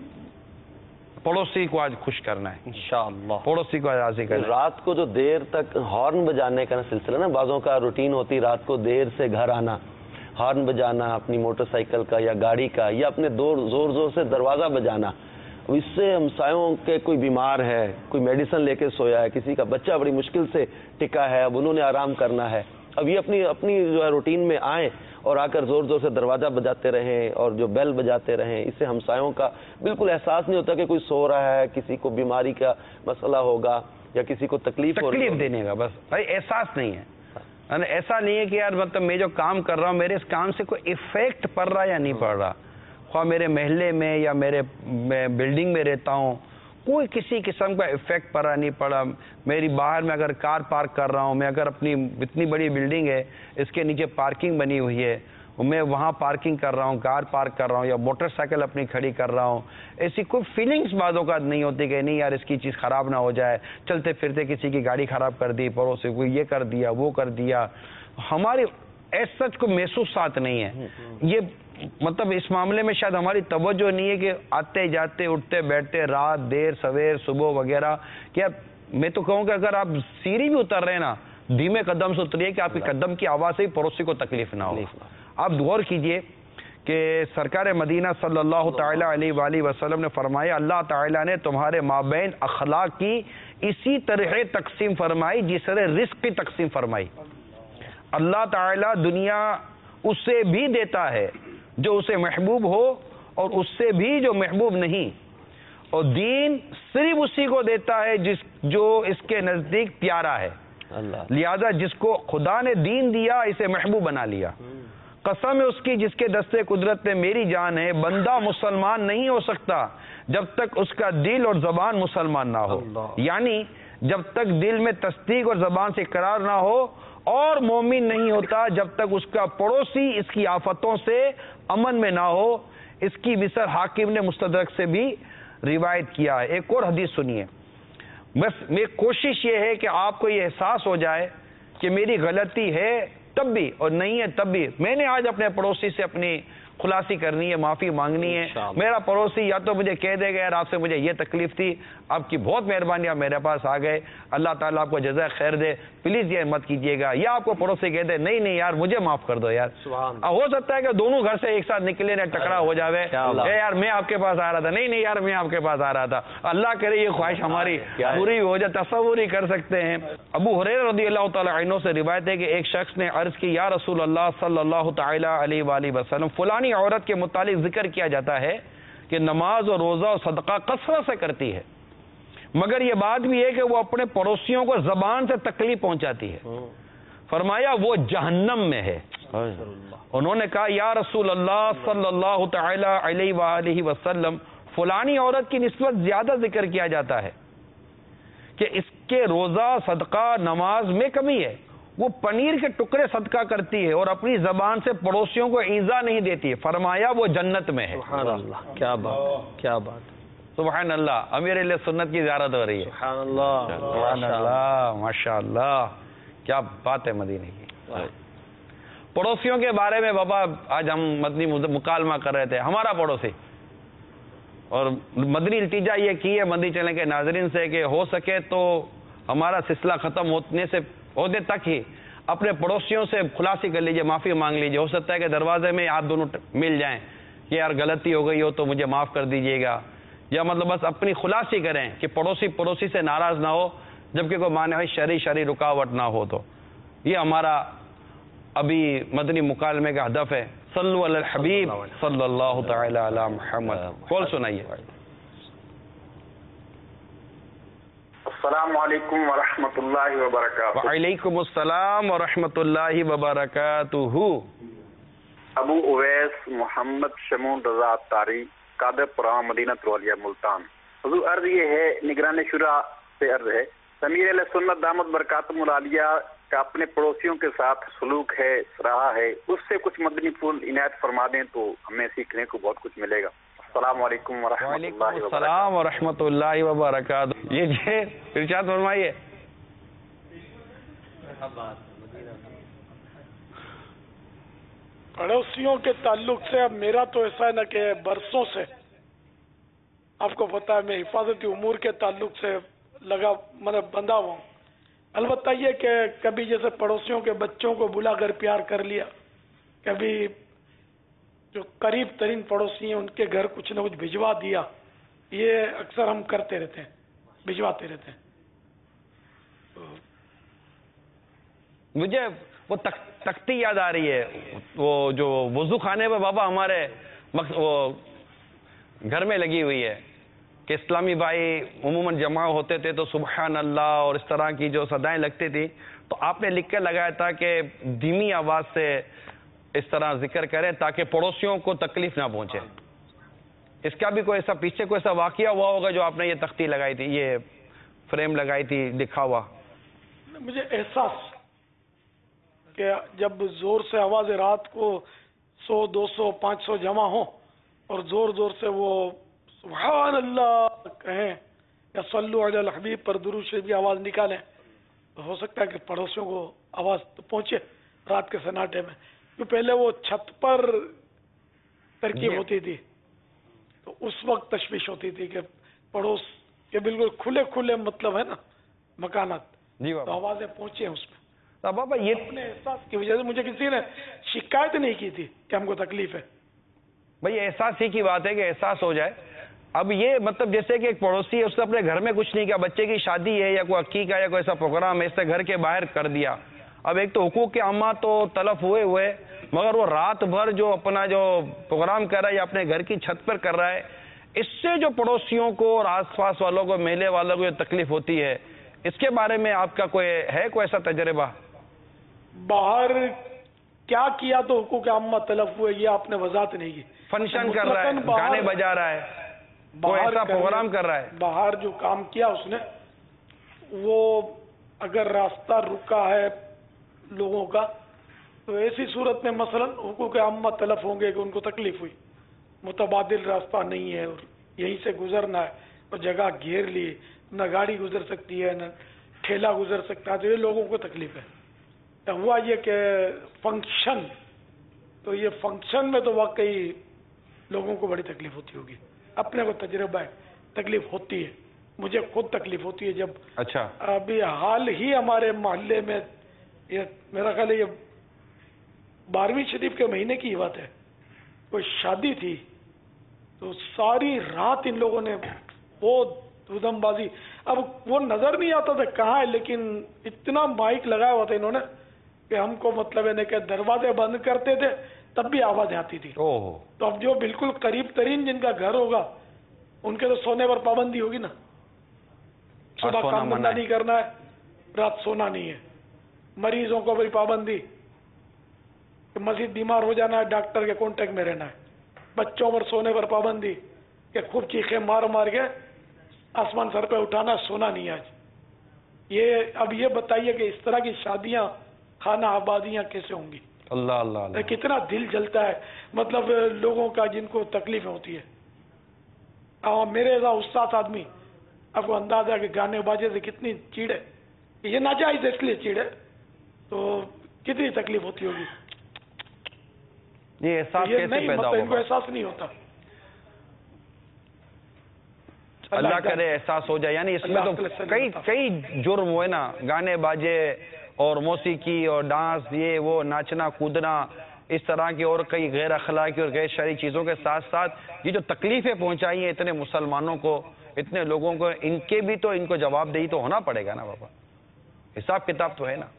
C: پڑوسی کو آج خوش کرنا ہے انشاءاللہ، پڑوسی کو آج راضی کرنا ہے.
G: رات کو جو دیر تک ہارن بجانے کا سلسلہ نا، بعضوں کا روٹین ہوتی رات کو دیر سے گھر آنا، ہارن بجانا اپنی موٹر سائیکل کا یا گاڑی کا، یا اپنے دور زور زور سے دروازہ بجانا. اب اس سے ہمسایوں کے کوئی بیمار ہے، کوئی میڈیسن لے کے سویا ہے، کسی کا بچہ بڑی مشکل سے ٹکا ہے، اب انہوں نے آرام کرنا ہے، اب یہ اپنی اپنی جو ہے روٹین میں آئیں اور آ کر زور زور سے دروازہ بجاتے رہیں اور جو بیل بجاتے رہیں. اس سے ہمسایوں کا بالکل احساس نہیں ہوتا کہ کوئی سو رہا ہے، کسی کو بیماری کا مسئلہ ہوگا یا کسی کو تکلیف
C: تکلیف دینے کا، بس بھائی احساس نہیں ہے. ایسا نہیں ہے کہ یار مطلب میں جو کام کر رہا ہوں میرے اس کام سے کوئی ایفیکٹ پڑ رہا یا نہیں پڑ رہا، خواہ میرے محلے میں یا میرے میں بلڈنگ میں رہتا ہوں کوئی کسی قسم کا ایفیکٹ پڑا نہیں پڑا. میری باہر میں اگر کار پارک کر رہا ہوں، میں اگر اپنی اتنی بڑی بلڈنگ ہے اس کے نیچے پارکنگ بنی ہوئی ہے، میں وہاں پارکنگ کر رہا ہوں، کار پارک کر رہا ہوں یا موٹر سائیکل اپنی کھڑی کر رہا ہوں، ایسی کوئی فیلنگز بعض اوقات نہیں ہوتی کہ نہیں یار اس کی چیز خراب نہ ہو جائے، چلتے پھرتے کسی کی گاڑی خراب کر دی، پڑوسی کو یہ کر دیا وہ کر دیا. ہماری ایسا کوئی محسوسات نہیں ہے. یہ مطلب اس معاملے میں شاید ہماری توجہ نہیں ہے کہ آتے جاتے اٹھتے بیٹھتے رات دیر سویر صبح وغیرہ. کیا میں تو کہوں کہ اگر آپ سیڑھی بھی اتر رہے ہیں نا دھیمے قدم سے اتریے کہ آپ کے قدم کی آواز سے ہی پڑوسی کو تکلیف نہ ہو. آپ غور کیجئے کہ سرکار مدینہ صلی اللہ تعالی علیہ وآلہ وسلم نے فرمایا اللہ تعالیٰ نے تمہارے مابین اخلاق کی اسی طرح تقسیم فرمائی جس طرح رزق کی تقسیم فرمائی. اللہ تعالیٰ دنیا اس سے بھی دیتا ہے جو اسے محبوب ہو اور اس سے بھی جو محبوب نہیں، اور دین صرف اسی کو دیتا ہے جس جو اس کے نزدیک پیارا ہے. لہذا جس کو خدا نے دین دیا اسے محبوب بنا لیا. قسم ہے اس کی جس کے دستے قدرت میں میری جان ہے، بندہ مسلمان نہیں ہو سکتا جب تک اس کا دل اور زبان مسلمان نہ ہو. یعنی جب تک دل میں تصدیق اور زبان سے اقرار نہ ہو، اور مومن نہیں ہوتا جب تک اس کا پڑوسی اس کی آفتوں سے امن میں نہ ہو. اس کی مثال حاکم نے مستدرک سے بھی روایت کیا ہے. ایک اور حدیث سنیے. بس میری کوشش یہ ہے کہ آپ کو یہ احساس ہو جائے کہ میری غلطی ہے تب بھی اور نہیں ہے تب بھی میں نے آج اپنے پڑوسی سے اپنی خلاصی کرنی ہے، معافی مانگنی ہے. میرا پڑوسی یا تو مجھے کہہ دے گا یار آپ سے مجھے یہ تکلیف تھی، آپ کی بہت مہربانی آپ میرے پاس آ گئے، اللہ تعالیٰ آپ کو جزائے خیر دے، پلیز یہ مت کیجیے گا. یا آپ کو پڑوسی کہہ دے نہیں نہیں یار مجھے معاف کر دو یار. ہو سکتا ہے کہ دونوں گھر سے ایک ساتھ نکلے نہ ٹکرا ہو جاوے، اے یار میں آپ کے پاس آ رہا تھا، نہیں نہیں یار میں آپ کے پاس آ رہا تھا. اللہ کرے یہ خواہش ہماری پوری ہو جائے، تصور ہی کر سکتے ہیں. ابو ہریرہ رضی اللہ تعالیٰ عنہ سے روایت ہے کہ ایک شخص نے عرض کی یا رسول اللہ صلی اللہ تعالی علیہ وآلہ وسلم، فلانی عورت کے متعلق ذکر کیا جاتا ہے کہ نماز اور روزہ اور صدقہ کثرت سے کرتی ہے، مگر یہ بات بھی ہے کہ وہ اپنے پڑوسیوں کو زبان سے تکلیف پہنچاتی ہے. فرمایا وہ جہنم میں ہے. انہوں نے کہا یا رسول اللہ صلی اللہ تعالی علیہ وآلہ وسلم، فلانی عورت کی نسبت زیادہ ذکر کیا جاتا ہے کہ اس کے روزہ صدقہ نماز میں کمی ہے، وہ پنیر کے ٹکڑے صدقہ کرتی ہے اور اپنی زبان سے پڑوسیوں کو ایذا نہیں دیتی ہے. فرمایا وہ جنت میں ہے.
E: سبحان اللہ، کیا بات کیا بات.
C: سبحان اللہ، امیر اہل سنت کی زیارت ہو رہی ہے.
E: سبحان اللہ،
C: سبحان اللہ، ماشاء اللہ، کیا بات ہے مدینے کی. پڑوسیوں کے بارے میں بابا آج ہم مدنی مکالمہ کر رہے تھے. ہمارا پڑوسی، اور مدنی التجا یہ کی ہے مدنی چینل کے ناظرین سے کہ ہو سکے تو ہمارا سلسلہ ختم ہونے سے ہونے تک ہی اپنے پڑوسیوں سے خلاصی کر لیجئے، معافی مانگ لیجئے. ہو سکتا ہے کہ دروازے میں آپ دونوں مل جائیں کہ یار غلطی ہو گئی ہو تو مجھے معاف کر دیجئے گا، یا مطلب بس اپنی خلاصی کریں کہ پڑوسی پڑوسی سے ناراض نہ ہو جبکہ کوئی مانع شرعی شرعی رکاوٹ نہ ہو. تو یہ ہمارا ابھی مدنی مکالمے کا ہدف ہے. صلو علی الحبیب صلی اللہ تعالی علی محمد. کال سنائیے.
H: السلام علیکم ورحمۃ اللہ وبرکاتہ.
C: وعلیکم السلام ورحمۃ اللہ وبرکاتہ.
H: ابو اویس محمد شمون رضا تاری، قادر پرام، مدینہ ترولیا، ملتان. حضور عرض یہ ہے، نگران شورا سے عرض ہے، امیر اہل سنت دامت برکاتہم العالیہ کا اپنے پڑوسیوں کے ساتھ سلوک ہے، رہا ہے، اس سے کچھ مدنی پھول عنایت فرما دیں تو ہمیں سیکھنے کو بہت کچھ ملے گا. السلام علیکم ورحمۃ اللہ وبرکاتہ.
C: السلام ورحمۃ اللہ وبرکاتہ. یہ جی ارشاد فرمائیے.
B: پڑوسیوں کے تعلق سے اب میرا تو ایسا ہے نا کہ برسوں سے آپ کو پتا ہے میں حفاظتی امور کے تعلق سے لگا مطلب بندھا ہوا ہوں. البتہ یہ کہ کبھی جیسے پڑوسیوں کے بچوں کو بلا کر پیار کر لیا، کبھی جو قریب ترین پڑوسی ہیں ان کے گھر کچھ نہ کچھ بھجوا دیا، یہ اکثر ہم کرتے رہتے ہیں، بھجواتے رہتے ہیں.
C: مجھے وہ تختی یاد آ رہی ہے، وہ جو وضو خانے پہ بابا ہمارے وہ گھر میں لگی ہوئی ہے کہ اسلامی بھائی عموماً جمع ہوتے تھے تو سبحان اللہ اور اس طرح کی جو صدائیں لگتی تھی، تو آپ نے لکھ کے لگایا تھا کہ دھیمی آواز سے اس طرح ذکر کریں تاکہ پڑوسیوں کو تکلیف نہ پہنچے. اس کا بھی کوئی ایسا پیچھے کوئی ایسا واقعہ ہوا ہوگا جو آپ نے یہ تختی لگائی تھی، یہ فریم لگائی تھی لکھا ہوا؟
B: مجھے احساس کہ جب زور سے آواز رات کو سو دو سو پانچ سو جمع ہوں اور زور زور سے وہ سبحان اللہ کہیں یا صلو علی الحبیب پر درود شریف کی آواز نکالیں تو ہو سکتا ہے کہ پڑوسیوں کو آواز تو پہنچے رات کے سناٹے میں. جو پہلے وہ چھت پر ترکیب ہوتی تھی تو اس وقت تشویش ہوتی تھی کہ پڑوس کے بالکل کھلے کھلے مطلب ہے نا مکانات،
C: جی
B: تو آوازیں پہنچے ہیں اس میں.
C: بابا یہ
B: اپنے احساس کی وجہ سے مجھے کسی نے شکایت نہیں کی تھی کہ ہم کو تکلیف ہے.
C: بھائی احساس ہی کی بات ہے کہ احساس ہو جائے. اب یہ مطلب جیسے کہ ایک پڑوسی ہے، اس نے اپنے گھر میں کچھ نہیں کیا، بچے کی شادی ہے یا کوئی عقیقہ یا کوئی ایسا پروگرام ہے، اس نے گھر کے باہر کر دیا. اب ایک تو حقوق عامہ تو تلف ہوئے ہوئے، مگر وہ رات بھر جو اپنا جو پروگرام کر رہا ہے یا اپنے گھر کی چھت پر کر رہا ہے، اس سے جو پڑوسیوں کو اور آس پاس والوں کو، میلے والوں کو جو تکلیف ہوتی ہے، اس کے بارے میں آپ کا کوئی ہے کوئی ایسا تجربہ؟
B: باہر کیا کیا تو حقوق عامہ تلف ہوئے یہ آپ نے وضاحت نہیں کی.
C: فنکشن کر رہا ہے، گانے بجا رہا ہے، کوئی ایسا پروگرام کر رہا ہے،
B: باہر جو کام کیا اس نے، وہ اگر راستہ رکا ہے لوگوں کا تو ایسی صورت میں مثلا حقوق عامہ تلف ہوں گے کہ ان کو تکلیف ہوئی، متبادل راستہ نہیں ہے اور یہیں سے گزرنا ہے اور جگہ گھیر لی، نہ گاڑی گزر سکتی ہے نہ ٹھیلا گزر سکتا ہے، تو یہ لوگوں کو تکلیف ہے. ہوا یہ کہ فنکشن
I: تو یہ فنکشن میں تو واقعی لوگوں کو بڑی تکلیف ہوتی ہوگی. اپنے کو تجربہ ہے, تکلیف ہوتی ہے, مجھے خود تکلیف ہوتی ہے. جب
C: اچھا
I: ابھی حال ہی ہمارے محلے میں, یہ میرا خیال ہے یہ بارہویں شریف کے مہینے کی بات ہے, کوئی شادی تھی تو ساری رات ان لوگوں نے بہت دھودم بازی, اب وہ نظر نہیں آتا تھا کہاں ہے, لیکن اتنا مائک لگایا ہوا تھا انہوں نے کہ ہم کو مطلب ہے کہ دروازے بند کرتے تھے تب بھی آواز آتی تھی. تو اب جو بالکل قریب ترین جن کا گھر ہوگا ان کے تو سونے پر پابندی ہوگی نا, صبح کام دھندا نہیں کرنا ہے, رات سونا نہیں ہے. مریضوں کو بھی پابندی, مزید بیمار ہو جانا ہے ڈاکٹر کے کانٹیکٹ میں رہنا ہے. بچوں پر سونے پر پابندی کہ خوب چیخے مار مار کے آسمان سر پہ اٹھانا, سونا نہیں آج. یہ اب یہ بتائیے کہ اس طرح کی شادیاں, خانہ آبادیاں کیسے ہوں گی؟
C: اللہ اللہ اللہ,
I: کتنا دل جلتا ہے مطلب لوگوں کا جن کو تکلیف ہوتی ہے. میرے ایسا استاد آدمی, آپ کو اندازہ ہے کہ گانے باجے سے کتنی چیڑ ہے, یہ ناجائز اس لیے چیڑ ہے تو کتنی تکلیف ہوتی ہوگی.
C: یہ احساس کیسے پیدا ہوگا؟
I: ان کو احساس نہیں ہوتا.
C: اللہ کرے احساس ہو جائے. یعنی اس میں تو کئی کئی جرم ہوئے نا, گانے باجے اور موسیقی اور ڈانس, یہ وہ ناچنا کودنا, اس طرح کی اور کئی غیر اخلاقی اور غیر شرعی چیزوں کے ساتھ ساتھ یہ جو تکلیفیں پہنچائی ہیں اتنے مسلمانوں کو, اتنے لوگوں کو, ان کے بھی تو ان کو جواب دہی تو ہونا پڑے گا نا بابا, حساب کتاب تو ہے نا.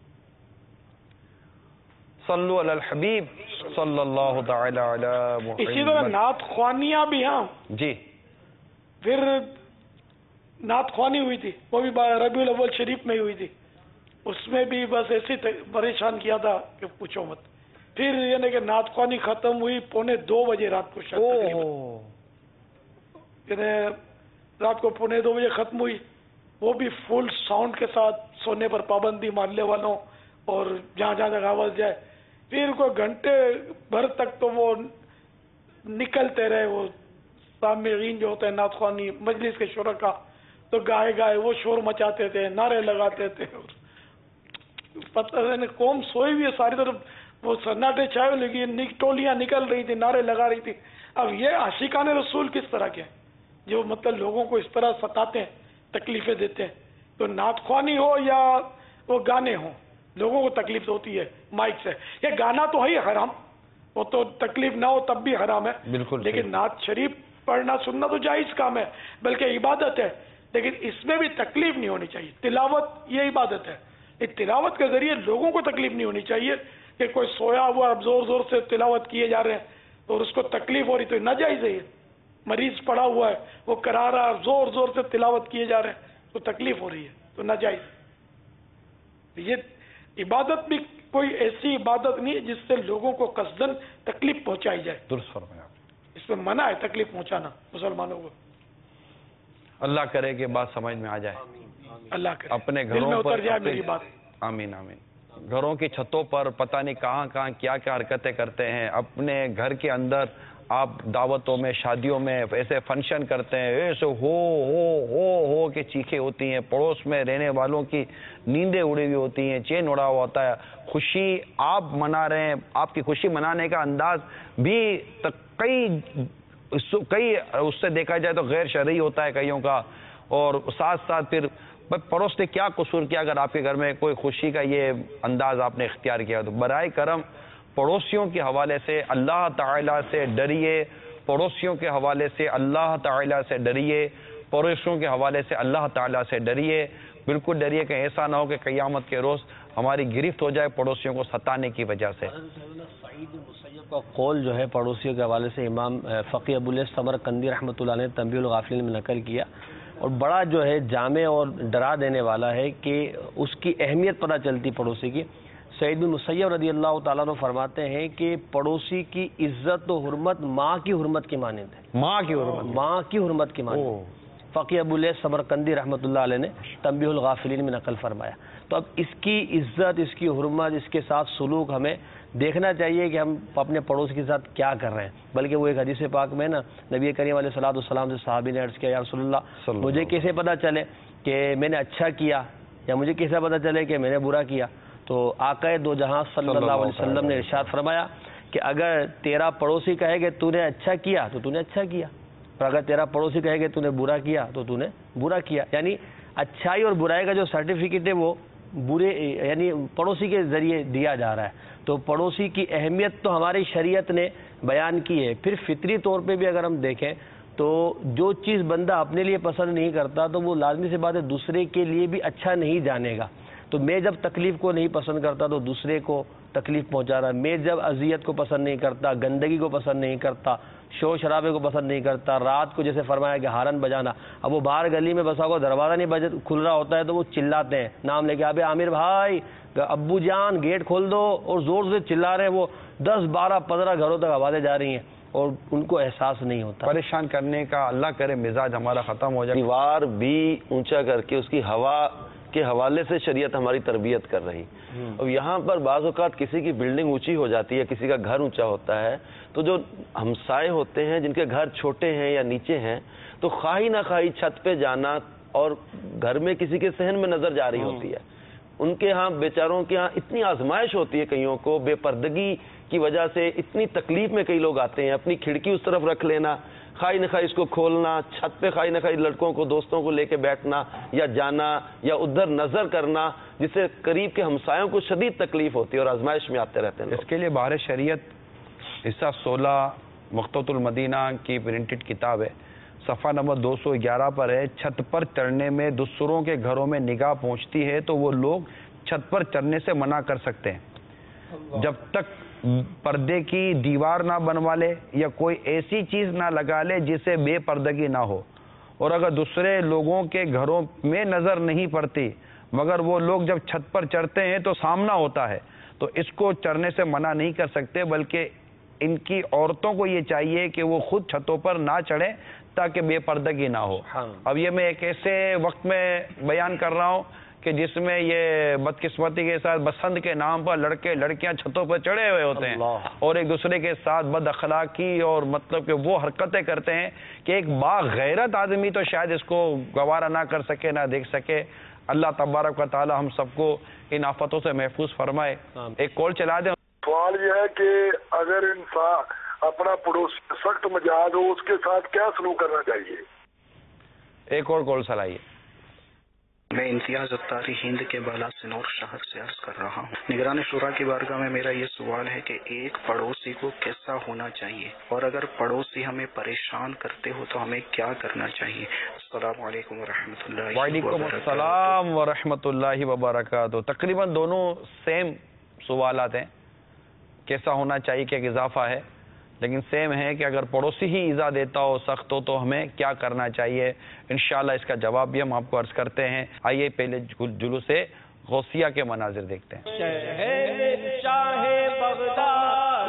C: صلو علی الحبیب صلی اللہ تعالی علی محمد.
I: اسی طرح نعت خوانیاں بھی ہیں
C: جی.
I: پھر نعت خوانی ہوئی تھی, وہ بھی ربیع الاول شریف میں ہوئی تھی, اس میں بھی بس ایسی پریشان کیا تھا کہ پوچھو مت. پھر یعنی کہ نعت خوانی ختم ہوئی پونے دو بجے رات کو, یعنی رات کو پونے دو بجے ختم ہوئی, وہ بھی فل ساؤنڈ کے ساتھ, سونے پر پابندی محلے والوں, اور جہاں جہاں تک آواز جائے. پھر کوئی گھنٹے بھر تک تو وہ نکلتے رہے, وہ سامعین جو ہوتے ہیں نعت خوانی مجلس کے شرکا, تو گائے گائے وہ شور مچاتے تھے, نعرے لگاتے تھے. پتہ نہیں قوم سوئی ہوئی ہے ساری طرف, وہ سناٹے چھائے ہوئے, لیکن ٹولیاں نکل رہی تھی, نعرے لگا رہی تھی. اب یہ عاشقان رسول کس طرح کے ہیں جو مطلب لوگوں کو اس طرح ستاتے ہیں, تکلیفیں دیتے ہیں. تو نعت خوانی ہو یا وہ گانے ہوں, لوگوں کو تکلیف ہوتی ہے مائک سے. یہ گانا تو ہے ہی حرام, وہ تو تکلیف نہ ہو تب بھی حرام ہے بالکل, لیکن نعت شریف پڑھنا سننا تو جائز کام ہے, بلکہ عبادت ہے, لیکن اس میں بھی تکلیف نہیں ہونی چاہیے. تلاوت یہ عبادت ہے, اس تلاوت کے ذریعے لوگوں کو تکلیف نہیں ہونی چاہیے کہ کوئی سویا ہوا اب زور زور سے تلاوت کیے جا رہے ہیں اور اس کو تکلیف ہو رہی, تو ناجائز ہے. یہ مریض پڑا ہوا ہے, وہ کرا رہا ہے, زور زور سے تلاوت کیے جا رہے ہیں, تو تکلیف ہو رہی ہے, تو ناجائز. یہ عبادت بھی کوئی ایسی عبادت نہیں ہے جس سے لوگوں کو قصدن تکلیف پہنچائی جائے.
C: درست فرمایا,
I: اس میں منع ہے تکلیف پہنچانا مسلمانوں کو.
C: اللہ کرے کہ بات سمجھ میں آ جائے,
I: اللہ کرے
C: اپنے گھروں پر
I: جائے میری بات.
C: آمین آمین. گھروں کی چھتوں پر پتہ نہیں کہاں کہاں کیا کیا حرکتیں کرتے ہیں, اپنے گھر کے اندر آپ دعوتوں میں شادیوں میں ایسے فنکشن کرتے ہیں, ایسے ہو ہو ہو ہو کے چیخیں ہوتی ہیں, پڑوس میں رہنے والوں کی نیندیں اڑی ہوئی ہوتی ہیں, چین اڑا ہوا ہوتا ہے. خوشی آپ منا رہے ہیں, آپ کی خوشی منانے کا انداز بھی کئی کئی اس سے دیکھا جائے تو غیر شرعی ہوتا ہے کئیوں کا. اور ساتھ ساتھ پھر پڑوس نے کیا قصور کیا اگر آپ کے گھر میں کوئی خوشی کا یہ انداز آپ نے اختیار کیا, تو برائے کرم پڑوسیوں کے حوالے سے اللہ تعالیٰ سے ڈریے, پڑوسیوں کے حوالے سے اللہ تعالیٰ سے ڈریے, پڑوسیوں کے حوالے سے اللہ تعالیٰ سے ڈریے, بالکل ڈریے کہ ایسا نہ ہو کہ قیامت کے روز ہماری گرفت ہو جائے پڑوسیوں کو ستانے کی وجہ سے.
E: سعید مسیب کا قول جو ہے پڑوسیوں کے حوالے سے امام فقی ابوالعز سمرقندی رحمۃ اللہ علیہ نے تنبیہ الغافلین میں نقل کیا, اور بڑا جو ہے جامع اور ڈرا دینے والا ہے کہ اس کی اہمیت پتہ چلتی پڑوسی کی. سعید بن مسیب رضی اللہ تعالیٰ عنہ فرماتے ہیں کہ پڑوسی کی عزت و حرمت ماں کی حرمت کی مانند ہے,
C: ماں کی حرمت
E: ماں کی حرمت کی مانند. فقی ابوالعز سمرقندی رحمۃ اللہ علیہ نے تنبیہ الغافلین میں نقل فرمایا. تو اب اس کی عزت, اس کی حرمت, اس کے ساتھ سلوک ہمیں دیکھنا چاہیے کہ ہم اپنے پڑوس کے ساتھ کیا کر رہے ہیں. بلکہ وہ ایک حدیث پاک میں نا نبی کریم علیہ الصلوۃ والسلام سے صحابی نے عرض کیا, یا رسول اللہ مجھے کیسے پتہ چلے کہ میں نے اچھا کیا, یا مجھے کیسے پتہ چلے کہ میں نے برا کیا؟ تو آقا دو جہاں صلی اللہ علیہ وسلم نے ارشاد فرمایا کہ اگر تیرا پڑوسی کہے کہ تو نے اچھا کیا تو تو نے اچھا کیا، اور اگر تیرا پڑوسی کہے کہ تو نے برا کیا تو تو نے برا کیا. یعنی اچھائی اور برائی کا جو سرٹیفکیٹ ہے وہ برے یعنی پڑوسی کے ذریعے دیا جا رہا ہے. تو پڑوسی کی اہمیت تو ہماری شریعت نے بیان کی ہے. پھر فطری طور پہ بھی اگر ہم دیکھیں تو جو چیز بندہ اپنے لیے پسند نہیں کرتا تو وہ لازمی سی بات ہے دوسرے کے لیے بھی اچھا نہیں جانے گا. تو میں جب تکلیف کو نہیں پسند کرتا تو دوسرے کو تکلیف پہنچا رہا ہے. میں جب اذیت کو پسند نہیں کرتا، گندگی کو پسند نہیں کرتا، شور شرابے کو پسند نہیں کرتا، رات کو جیسے فرمایا کہ ہارن بجانا، اب وہ باہر گلی میں بسا کو دروازہ نہیں بج کھل رہا ہوتا ہے تو وہ چلاتے ہیں نام لے کے، ابے عامر بھائی، ابو جان گیٹ کھول دو، اور زور سے چلا رہے ہیں. وہ دس بارہ پندرہ گھروں تک آوازیں جا رہی ہیں اور ان کو احساس نہیں ہوتا.
C: پریشان کرنے کا اللہ کرے مزاج ہمارا ختم ہو جائے.
G: دیوار بھی اونچا کر کے اس کی ہوا کے حوالے سے شریعت ہماری تربیت کر رہی. اب یہاں پر بعض اوقات کسی کی بلڈنگ اونچی ہو جاتی ہے، کسی کا گھر اونچا ہوتا ہے، تو جو ہمسائے ہوتے ہیں جن کے گھر چھوٹے ہیں یا نیچے ہیں تو خواہی نہ خواہی چھت پہ جانا اور گھر میں کسی کے صحن میں نظر جا رہی ہوتی ہے. ان کے ہاں بیچاروں کے ہاں اتنی آزمائش ہوتی ہے، کئیوں کو بے پردگی کی وجہ سے اتنی تکلیف میں کئی لوگ آتے ہیں. اپنی کھڑکی اس طرف رکھ لینا، خواہی نہ خواہی اس کو کھولنا، چھت پہ خواہی نہ خواہی لڑکوں کو دوستوں کو لے کے بیٹھنا یا جانا یا ادھر نظر کرنا، جس سے قریب کے ہمسایوں کو شدید تکلیف ہوتی ہے اور آزمائش میں آتے رہتے ہیں.
C: اس کے لیے بہار شریعت حصہ سولہ مخطوط المدینہ کی پرنٹڈ کتاب ہے، صفحہ نمبر دو سو گیارہ پر ہے. چھت پر چڑھنے میں دوسروں کے گھروں میں نگاہ پہنچتی ہے تو وہ لوگ چھت پر چڑھنے سے منع کر سکتے ہیں جب تک پردے کی دیوار نہ بنوا لے یا کوئی ایسی چیز نہ لگا لے جس سے بے پردگی نہ ہو. اور اگر دوسرے لوگوں کے گھروں میں نظر نہیں پڑتی مگر وہ لوگ جب چھت پر چڑھتے ہیں تو سامنا ہوتا ہے تو اس کو چڑھنے سے منع نہیں کر سکتے، بلکہ ان کی عورتوں کو یہ چاہیے کہ وہ خود چھتوں پر نہ چڑھیں تاکہ بے پردگی نہ ہو. اب یہ میں ایک ایسے وقت میں بیان کر رہا ہوں کہ جس میں یہ بدقسمتی کے ساتھ بسنت کے نام پر لڑکے لڑکیاں چھتوں پر چڑھے ہوئے ہوتے ہیں اور ایک دوسرے کے ساتھ بد اخلاقی اور مطلب کہ وہ حرکتیں کرتے ہیں کہ ایک باغیرت آدمی تو شاید اس کو گوارا نہ کر سکے، نہ دیکھ سکے. اللہ تبارک و تعالی ہم سب کو ان آفتوں سے محفوظ فرمائے. ایک کال چلا دیں.
J: سوال یہ ہے کہ اگر انسان اپنا پڑوسی سخت مزاج ہو اس کے ساتھ کیا سلوک کرنا چاہیے؟
C: ایک اور کال چلائیے.
K: میں امتیاز اختاری ہند کے بالا سنور شہر سے عرض کر رہا ہوں. نگران شورا کی بارگاہ میں میرا یہ سوال ہے کہ ایک پڑوسی کو کیسا ہونا چاہیے اور اگر پڑوسی ہمیں پریشان کرتے ہو تو ہمیں کیا کرنا چاہیے؟ السلام علیکم ورحمۃ اللہ.
C: وعلیکم السلام ورحمۃ اللہ وبرکاتہ. تقریباً دونوں سیم سوالات ہیں. کیسا ہونا چاہیے کہ ایک اضافہ ہے لیکن سیم ہے کہ اگر پڑوسی ہی ایذا دیتا ہو، سخت ہو تو ہمیں کیا کرنا چاہیے. انشاءاللہ اس کا جواب بھی ہم آپ کو عرض کرتے ہیں. آئیے پہلے جلوس غوثیہ کے مناظر دیکھتے ہیں.
A: شہنشاہ بغداد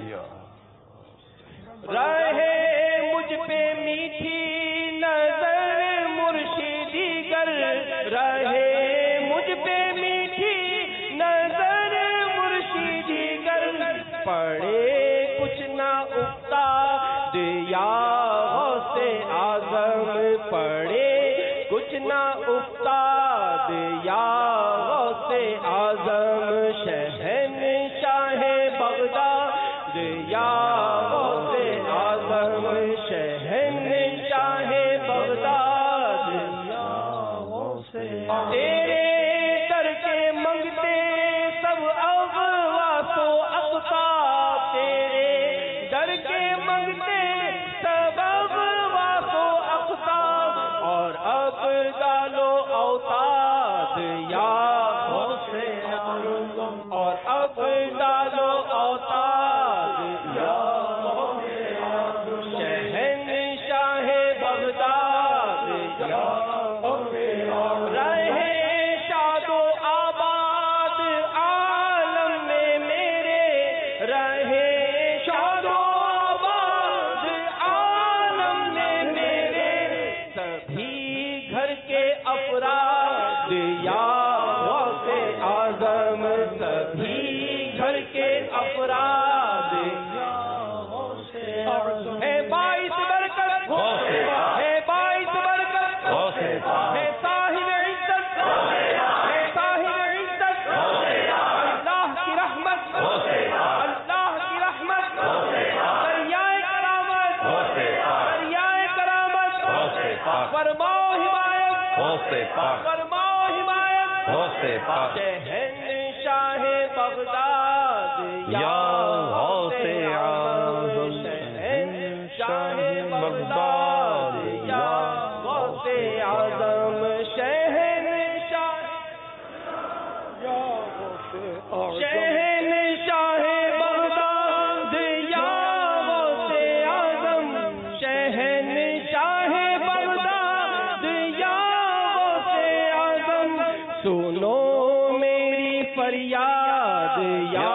A: رہے مجھ پہ میٹھی نظر مرشدی گر رہے مجھ پہ میٹھی نظر مرشدی گر پڑے کچھ نہ افتاد یا غوث اعظم پڑے کچھ نہ افتاد یا غوث اعظم شہنشاہ بغداد یا غوث اعظم شہنشاہ بغداد یا غوث اعظم تیرے در کے منگتے سب اغواس و اقطاب تیرے در کے منگتے سب اغواس و اقطاب اور ابدال و اوتاد یا غوث اعظم اور ابدال و اوتاد یا غوث اعظم شہنشاہ بغداد یا غوث اعظم رہے شاد و آباد عالم میں میرے رہے شاد و آباد عالم میں میرے سبھی گھر کے افراد یا غوث اعظم سبھی گھر کے افراد یا غوث اعظم ہے باعث برکت ہے باعث برکت
C: پاک
A: فرماؤ حمایت
C: غوث پاک
A: فرماؤ حمایت
C: غوث پاک
A: شہنشاہ بغداد
C: یا غوث اعظم
A: شہنشاہ بغداد یا غوث اعظم شہنشاہ
I: یا غوث اعظم
A: شہنشاہ بغداد یا غوث اعظم شہنشاہ بغداد یا غوث اعظم سنو میری فریاد یا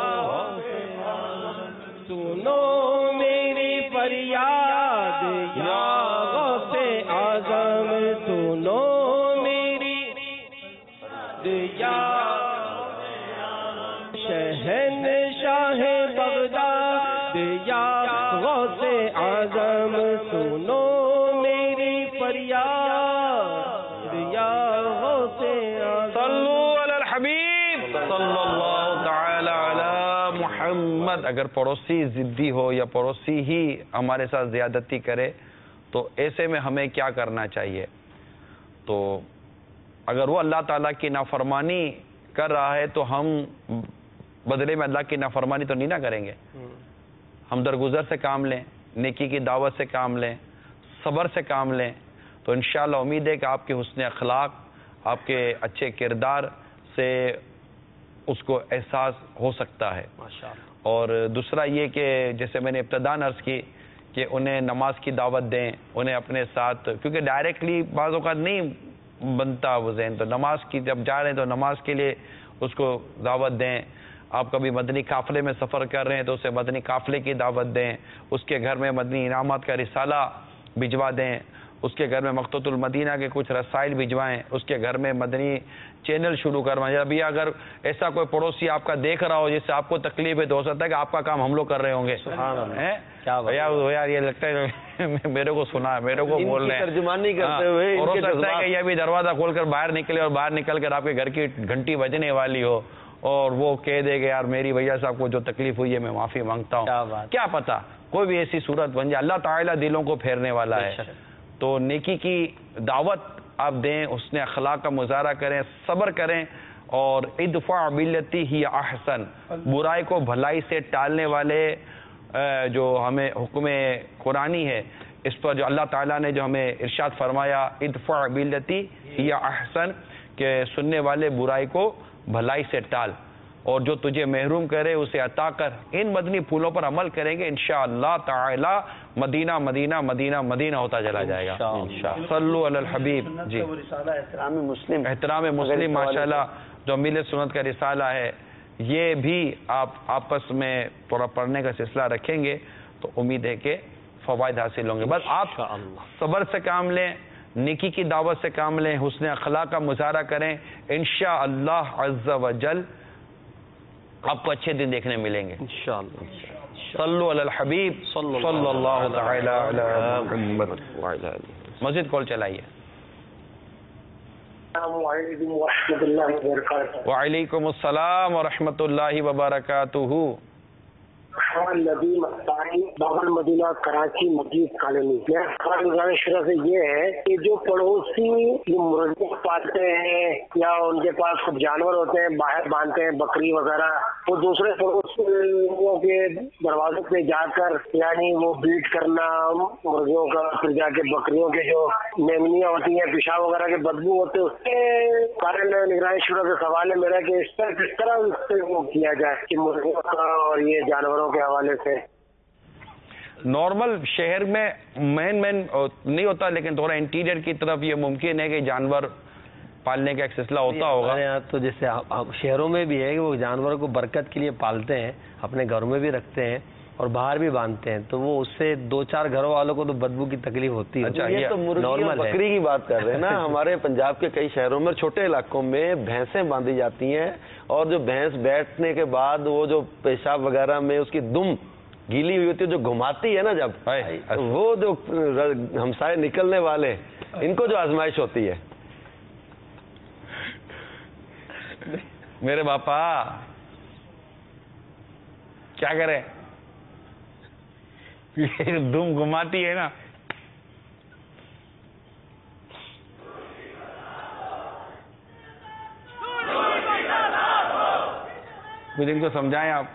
A: سنو میری فریاد یا غوث اعظم سنو میری یا شہنشاہ بغداد یا غوث اعظم سنو میری فریاد یا غوث اعظم
C: صلو علی الحبیب صلی اللہ تعالی علی محمد. اگر پڑوسی ضدی ہو یا پڑوسی ہی ہمارے ساتھ زیادتی کرے تو ایسے میں ہمیں کیا کرنا چاہیے؟ تو اگر وہ اللہ تعالیٰ کی نافرمانی کر رہا ہے تو ہم بدلے میں اللہ کی نافرمانی تو نہیں نہ کریں گے. ہم درگزر سے کام لیں، نیکی کی دعوت سے کام لیں، صبر سے کام لیں، تو انشاءاللہ امید ہے کہ آپ کے حسن اخلاق، آپ کے اچھے کردار سے اس کو احساس ہو سکتا ہے. اور دوسرا یہ کہ جیسے میں نے ابتداءً عرض کی کہ انہیں نماز کی دعوت دیں، انہیں اپنے ساتھ، کیونکہ ڈائریکٹلی بعض اوقات نہیں بنتا وہ ذہن، تو نماز کی جب جا رہے ہیں تو نماز کے لیے اس کو دعوت دیں. آپ کبھی مدنی قافلے میں سفر کر رہے ہیں تو اسے مدنی قافلے کی دعوت دیں، اس کے گھر میں مدنی انعامات کا رسالہ بھجوا دیں، اس کے گھر میں مقتوۃ المدینہ کے کچھ رسائل بھجوائیں، اس کے گھر میں مدنی چینل شروع کروائیں. ابھی اگر ایسا کوئی پڑوسی آپ کا دیکھ رہا ہو جس سے آپ کو تکلیف ہے تو ہو سکتا ہے کہ آپ کا کام ہم لوگ کر رہے ہوں گے. یار یہ لگتا ہے میرے کو سنا، میرے کو بول رہے ہیں
G: ترجمانی کرتے ہوئے،
C: اور ہو سکتا ہے کہ یہ بھی دروازہ کھول کر باہر نکلے اور باہر نکل کر آپ کے گھر کی گھنٹی بجنے والی ہو اور وہ کہہ دے کہ یار میری وجہ سے آپ کو جو تکلیف ہوئی ہے میں معافی مانگتا ہوں. کیا پتا کوئی بھی ایسی صورت بن جائے. اللہ تعالیٰ دلوں کو پھیرنے والا ہے. تو نیکی کی دعوت آپ دیں، حسن اخلاق کا مظاہرہ کریں، صبر کریں، اور ادفع باللتی ہی احسن، برائی کو بھلائی سے ٹالنے والے جو ہمیں حکم قرآنی ہے اس پر جو اللہ تعالیٰ نے جو ہمیں ارشاد فرمایا ادفع باللتی ہی احسن، کہ سننے والے برائی کو بھلائی سے ٹال، اور جو تجھے محروم کرے اسے عطا کر. ان مدنی پھولوں پر عمل کریں گے انشاءاللہ تعالی مدینہ مدینہ مدینہ مدینہ ہوتا چلا جائے گا. صلو علی الحبیب. جی
G: احترام مسلم،
C: احترام مسلم ماشاءاللہ جو امیل سنت کا رسالہ ہے، یہ بھی آپ آپس میں تھوڑا پڑھنے کا سلسلہ رکھیں گے تو امید ہے کہ فوائد حاصل ہوں گے. بس آپ صبر سے کام لیں، نیکی کی دعوت سے کام لیں، حسن اخلاق کا مظاہرہ کریں، انشاءاللہ عز و جل آپ کو اچھے دن دیکھنے ملیں گے انشاءاللہ. صلو علی الحبیب صلی اللہ تعالی علی محمد. مسجد کال چلائیے.
L: السلام علیکم ورحمۃ اللہ وبرکاتہ.
C: وعلیکم السلام ورحمۃ اللہ وبرکاتہ.
L: نبی مستانی بابل مدینہ کراچی مسجد کالونی. میرا سوال گزارش سے یہ ہے کہ جو پڑوسی جو مرغے پالتے ہیں یا ان کے پاس کچھ جانور ہوتے ہیں باہر باندھتے ہیں بکری وغیرہ، وہ دوسرے پڑوسیوں کے دروازے پہ جا کر یعنی وہ بیٹ کرنا مرغیوں کا، پھر جا کے بکریوں کے جو میمنیاں ہوتی ہیں پیشاب وغیرہ کے بدبو ہوتے ہیں، اس کے بارے میں نگرانی شورا کا سوال ہے میرا کہ اس پر کس طرح اس سے وہ کیا جائے کہ مرغیوں کا اور یہ جانوروں کے حوالے سے.
C: نارمل شہر میں مین مین نہیں ہوتا، لیکن تھوڑا انٹیریئر کی طرف یہ ممکن ہے کہ جانور پالنے کا ایک سلسلہ ہوتا ہوگا.
E: یہاں تو جیسے شہروں میں بھی ہے کہ وہ جانوروں کو برکت کے لیے پالتے ہیں، اپنے گھروں میں بھی رکھتے ہیں اور باہر بھی باندھتے ہیں، تو وہ اس سے دو چار گھروں والوں کو تو بدبو کی تکلیف ہوتی ہے.
G: اچھا یہ تو مرغی اور بکری کی بات کر رہے ہیں نا. ہمارے پنجاب کے کئی شہروں میں چھوٹے علاقوں میں بھینسیں باندھی جاتی ہیں، اور جو بھینس بیٹھنے کے بعد وہ جو پیشاب وغیرہ میں اس کی دم گیلی ہوئی ہوتی ہے جو گھماتی ہے نا، جب وہ جو ہمسائے نکلنے والے ان کو جو آزمائش ہوتی ہے.
C: میرے باپا کیا کرے، دم گھماتی ہے نا کچھ ان کو سمجھائیں آپ.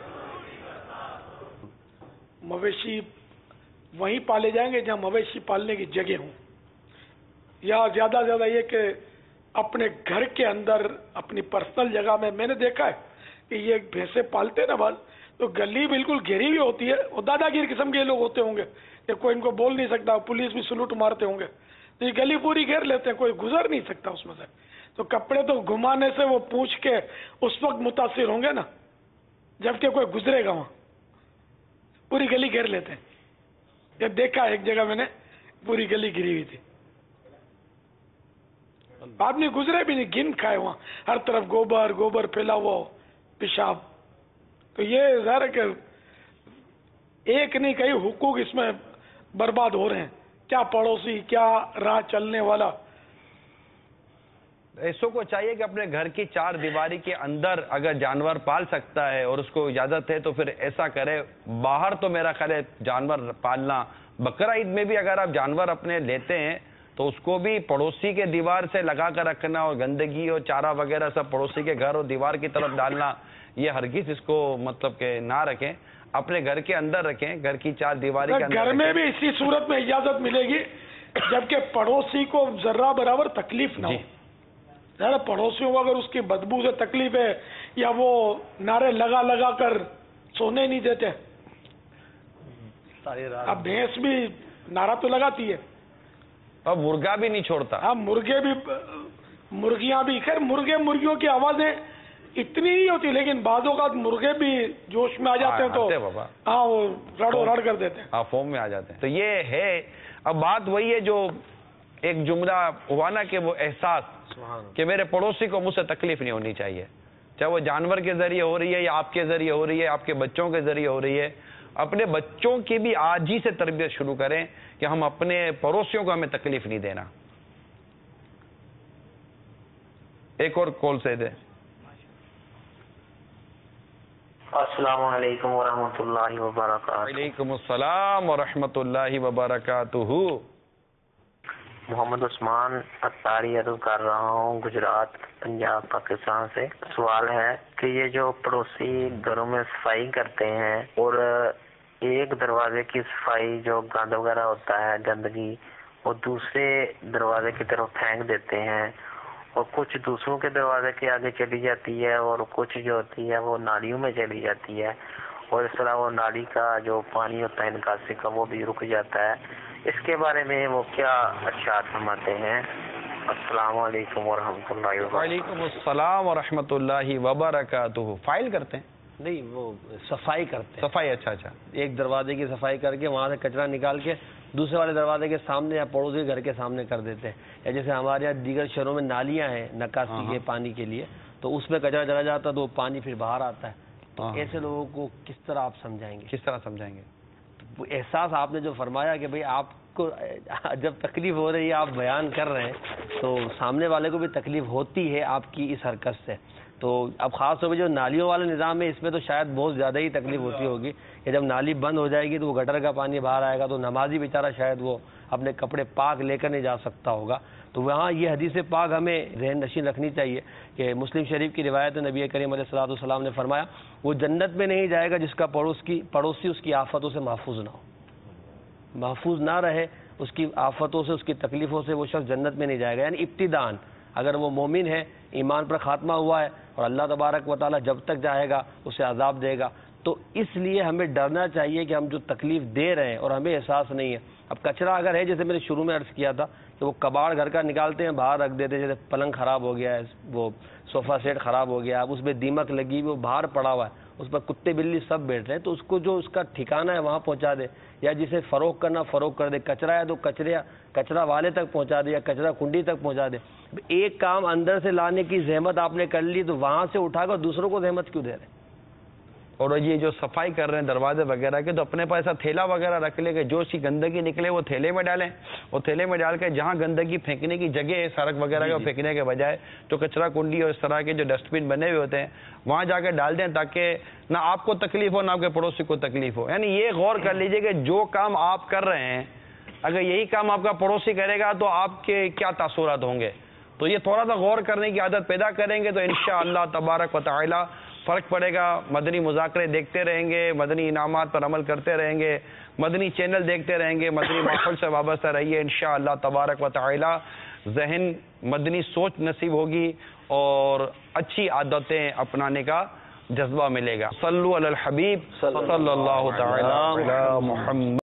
I: مویشی وہیں پالے جائیں گے جہاں مویشی پالنے کی جگہ ہوں, یا زیادہ سے زیادہ یہ کہ اپنے گھر کے اندر اپنی پرسنل جگہ میں. میں نے دیکھا ہے کہ یہ بھینسیں پالتے نا بعض, تو گلی بالکل گھیری ہوئی ہوتی ہے, اور دادا گیر قسم کے لوگ ہوتے ہوں گے کہ کوئی ان کو بول نہیں سکتا, پولیس بھی سلوٹ مارتے ہوں گے, تو یہ گلی پوری گھیر لیتے ہیں, کوئی گزر نہیں سکتا اس میں سے. تو کپڑے تو گھمانے سے وہ پوچھ کے اس وقت متاثر ہوں گے نا جبکہ کوئی گزرے گا, وہاں پوری گلی گھیر لیتے ہیں. یہ دیکھا ایک جگہ میں نے, پوری گلی گری ہوئی تھی, آدمی گزرے بھی نہیں, گن کھائے وہاں ہر طرف گوبر گوبر پھیلا ہوا پیشاب. تو یہ ظاہر ہے کہ ایک نہیں کئی حقوق اس میں برباد ہو رہے ہیں. کیا پڑوسی, کیا راہ چلنے والا.
C: ایسوں کو چاہیے کہ اپنے گھر کی چار دیواری کے اندر اگر جانور پال سکتا ہے اور اس کو اجازت ہے تو پھر ایسا کرے. باہر تو میرا خیال ہے جانور پالنا, بقرہ عید میں بھی اگر آپ جانور اپنے لیتے ہیں تو اس کو بھی پڑوسی کے دیوار سے لگا کر رکھنا, اور گندگی اور چارہ وغیرہ سب پڑوسی کے گھر اور دیوار کی طرف ڈالنا, یہ ہرگز اس کو مطلب کہ نہ رکھیں, اپنے گھر کے اندر رکھیں, گھر کی چار دیواری کے اندر.
I: گھر میں بھی اسی صورت میں اجازت ملے گی جبکہ پڑوسی کو ذرہ برابر تکلیف نہ ہو. ذرا پڑوسیوں کو اگر اس کی بدبو سے تکلیف ہے یا وہ نعرے لگا لگا کر سونے نہیں دیتے. اب بھینس بھی نعرہ تو لگاتی ہے,
C: اب مرغا بھی نہیں چھوڑتا.
I: ہاں مرغے بھی, مرغیاں بھی, خیر مرغے مرغیوں کی آوازیں اتنی نہیں ہوتی, لیکن بعض اوقات مرغے بھی جوش میں آ جاتے ہیں تو ہاں وہ رڑو رڑ کر دیتے ہیں,
C: ہاں فوم میں آ جاتے ہیں. تو یہ ہے, اب بات وہی ہے جو ایک جملہ ہوا نا کہ وہ احساس کہ میرے پڑوسی کو مجھ سے تکلیف نہیں ہونی چاہیے, چاہے وہ جانور کے ذریعے ہو رہی ہے یا آپ کے ذریعے ہو رہی ہے, آپ کے بچوں کے ذریعے ہو رہی ہے. اپنے بچوں کی بھی آج ہی سے تربیت شروع کریں کہ ہم اپنے پڑوسیوں کو ہمیں تکلیف نہیں دینا. ایک اور کال سے دے.
M: السلام علیکم ورحمۃ اللہ وبرکاتہ.
C: وعلیکم السلام ورحمۃ اللہ وبرکاتہ.
M: محمد عثمان اتاری عرض کر رہا ہوں, گجرات, پنجاب, پاکستان سے. سوال ہے کہ یہ جو پڑوسی گھروں میں صفائی کرتے ہیں اور ایک دروازے کی صفائی جو گند وغیرہ ہوتا ہے, گندگی, وہ دوسرے دروازے کی طرف پھینک دیتے ہیں, اور کچھ دوسروں کے دروازے کے آگے چلی جاتی ہے, اور کچھ جو ہوتی ہے وہ نالیوں میں چلی جاتی ہے, اور اس طرح وہ نالی کا جو پانی ہوتا ہے نکاسی کا وہ بھی رک جاتا ہے. اس کے بارے میں وہ کیا ارشاد فرماتے ہیں؟ السلام علیکم ورحمۃ اللہ وبرکاتہ.
C: وعلیکم السلام ورحمۃ اللہ وبرکاتہ. فائل کرتے ہیں؟
E: نہیں, وہ صفائی کرتے ہیں.
C: صفائی, اچھا اچھا.
E: ایک دروازے کی صفائی کر کے وہاں سے کچرا نکال کے دوسرے والے دروازے کے سامنے یا پڑوسی گھر کے سامنے کر دیتے ہیں. یا جیسے ہمارے یہاں دیگر شہروں میں نالیاں ہیں نکاسی کے پانی کے لیے, تو اس میں کچرا چلا جاتا ہے تو وہ پانی پھر باہر آتا ہے. تو ایسے لوگوں کو کس طرح آپ سمجھائیں گے؟
C: کس طرح سمجھائیں گے؟
E: وہ احساس آپ نے جو فرمایا کہ بھئی آپ کو جب تکلیف ہو رہی ہے, آپ بیان کر رہے ہیں, تو سامنے والے کو بھی تکلیف ہوتی ہے آپ کی اس حرکت سے. تو اب خاص طور پہ جو نالیوں والا نظام ہے اس میں تو شاید بہت زیادہ ہی تکلیف ہوتی ہوگی کہ جب نالی بند ہو جائے گی تو وہ گٹر کا پانی باہر آئے گا, تو نمازی بیچارہ شاید وہ اپنے کپڑے پاک لے کر نہیں جا سکتا ہوگا. تو وہاں یہ حدیث پاک ہمیں ذہن نشین رکھنی چاہیے کہ مسلم شریف کی روایت نبی کریم علیہ الصلوۃ والسلام نے فرمایا, وہ جنت میں نہیں جائے گا جس کا پڑوس کی پڑوسی اس کی آفتوں سے محفوظ نہ ہو. محفوظ نہ رہے اس کی آفتوں سے, اس کی تکلیفوں سے, وہ شخص جنت میں نہیں جائے گا. یعنی ابتداءً اگر وہ مومن ہے, ایمان پر خاتمہ ہوا ہے, اور اللہ تبارک و تعالیٰ جب تک جائے گا اسے عذاب دے گا. تو اس لیے ہمیں ڈرنا چاہیے کہ ہم جو تکلیف دے رہے ہیں اور ہمیں احساس نہیں ہے. اب کچرا اگر ہے, جیسے میں نے شروع میں عرض کیا تھا کہ وہ کباڑ گھر کا نکالتے ہیں باہر رکھ دیتے ہیں, جیسے پلنگ خراب ہو گیا ہے, وہ صوفہ سیٹ خراب ہو گیا, اب اس میں دیمک لگی, وہ باہر پڑا ہوا ہے, اس پر کتے بلی سب بیٹھ رہے ہیں, تو اس کو جو اس کا ٹھکانہ ہے وہاں پہنچا دے, یا جسے فروغ کرنا فروغ کر دے. کچرا ہے تو کچرے کچرا والے تک پہنچا دے یا کچرا کنڈی تک پہنچا دے. ایک کام اندر سے لانے کی زحمت آپ نے کر لی, تو وہاں سے اٹھا کر دوسروں کو زحمت کیوں دے رہے ہیں؟
C: اور یہ جو صفائی کر رہے ہیں دروازے وغیرہ کے, تو اپنے پاس ایسا تھیلا وغیرہ رکھ لے کہ جو اس کی گندگی نکلے وہ تھیلے میں ڈالیں, اور تھیلے میں ڈال کے جہاں گندگی پھینکنے کی جگہ ہے سڑک وغیرہ کا پھینکنے کے بجائے جو کچرا کنڈی اور اس طرح کے جو ڈسٹ بن بنے ہوئے ہوتے ہیں وہاں جا کے ڈال دیں, تاکہ نہ آپ کو تکلیف ہو نہ آپ کے پڑوسی کو تکلیف ہو. یعنی یہ غور کر لیجئے کہ جو کام آپ کر رہے ہیں اگر یہی کام آپ کا پڑوسی کرے گا تو آپ کے کیا تاثرات ہوں گے. تو یہ تھوڑا سا غور کرنے کی عادت پیدا کریں گے تو انشاءاللہ تبارک و تعالی فرق پڑے گا. مدنی مذاکرے دیکھتے رہیں گے, مدنی انعامات پر عمل کرتے رہیں گے, مدنی چینل دیکھتے رہیں گے, مدنی ماحول سے وابستہ رہیے. انشاءاللہ تبارک و تعالی ذہن مدنی سوچ نصیب ہوگی اور اچھی عادتیں اپنانے کا جذبہ ملے گا. صلو علی الحبیب صلی اللہ تعالی علی محمد.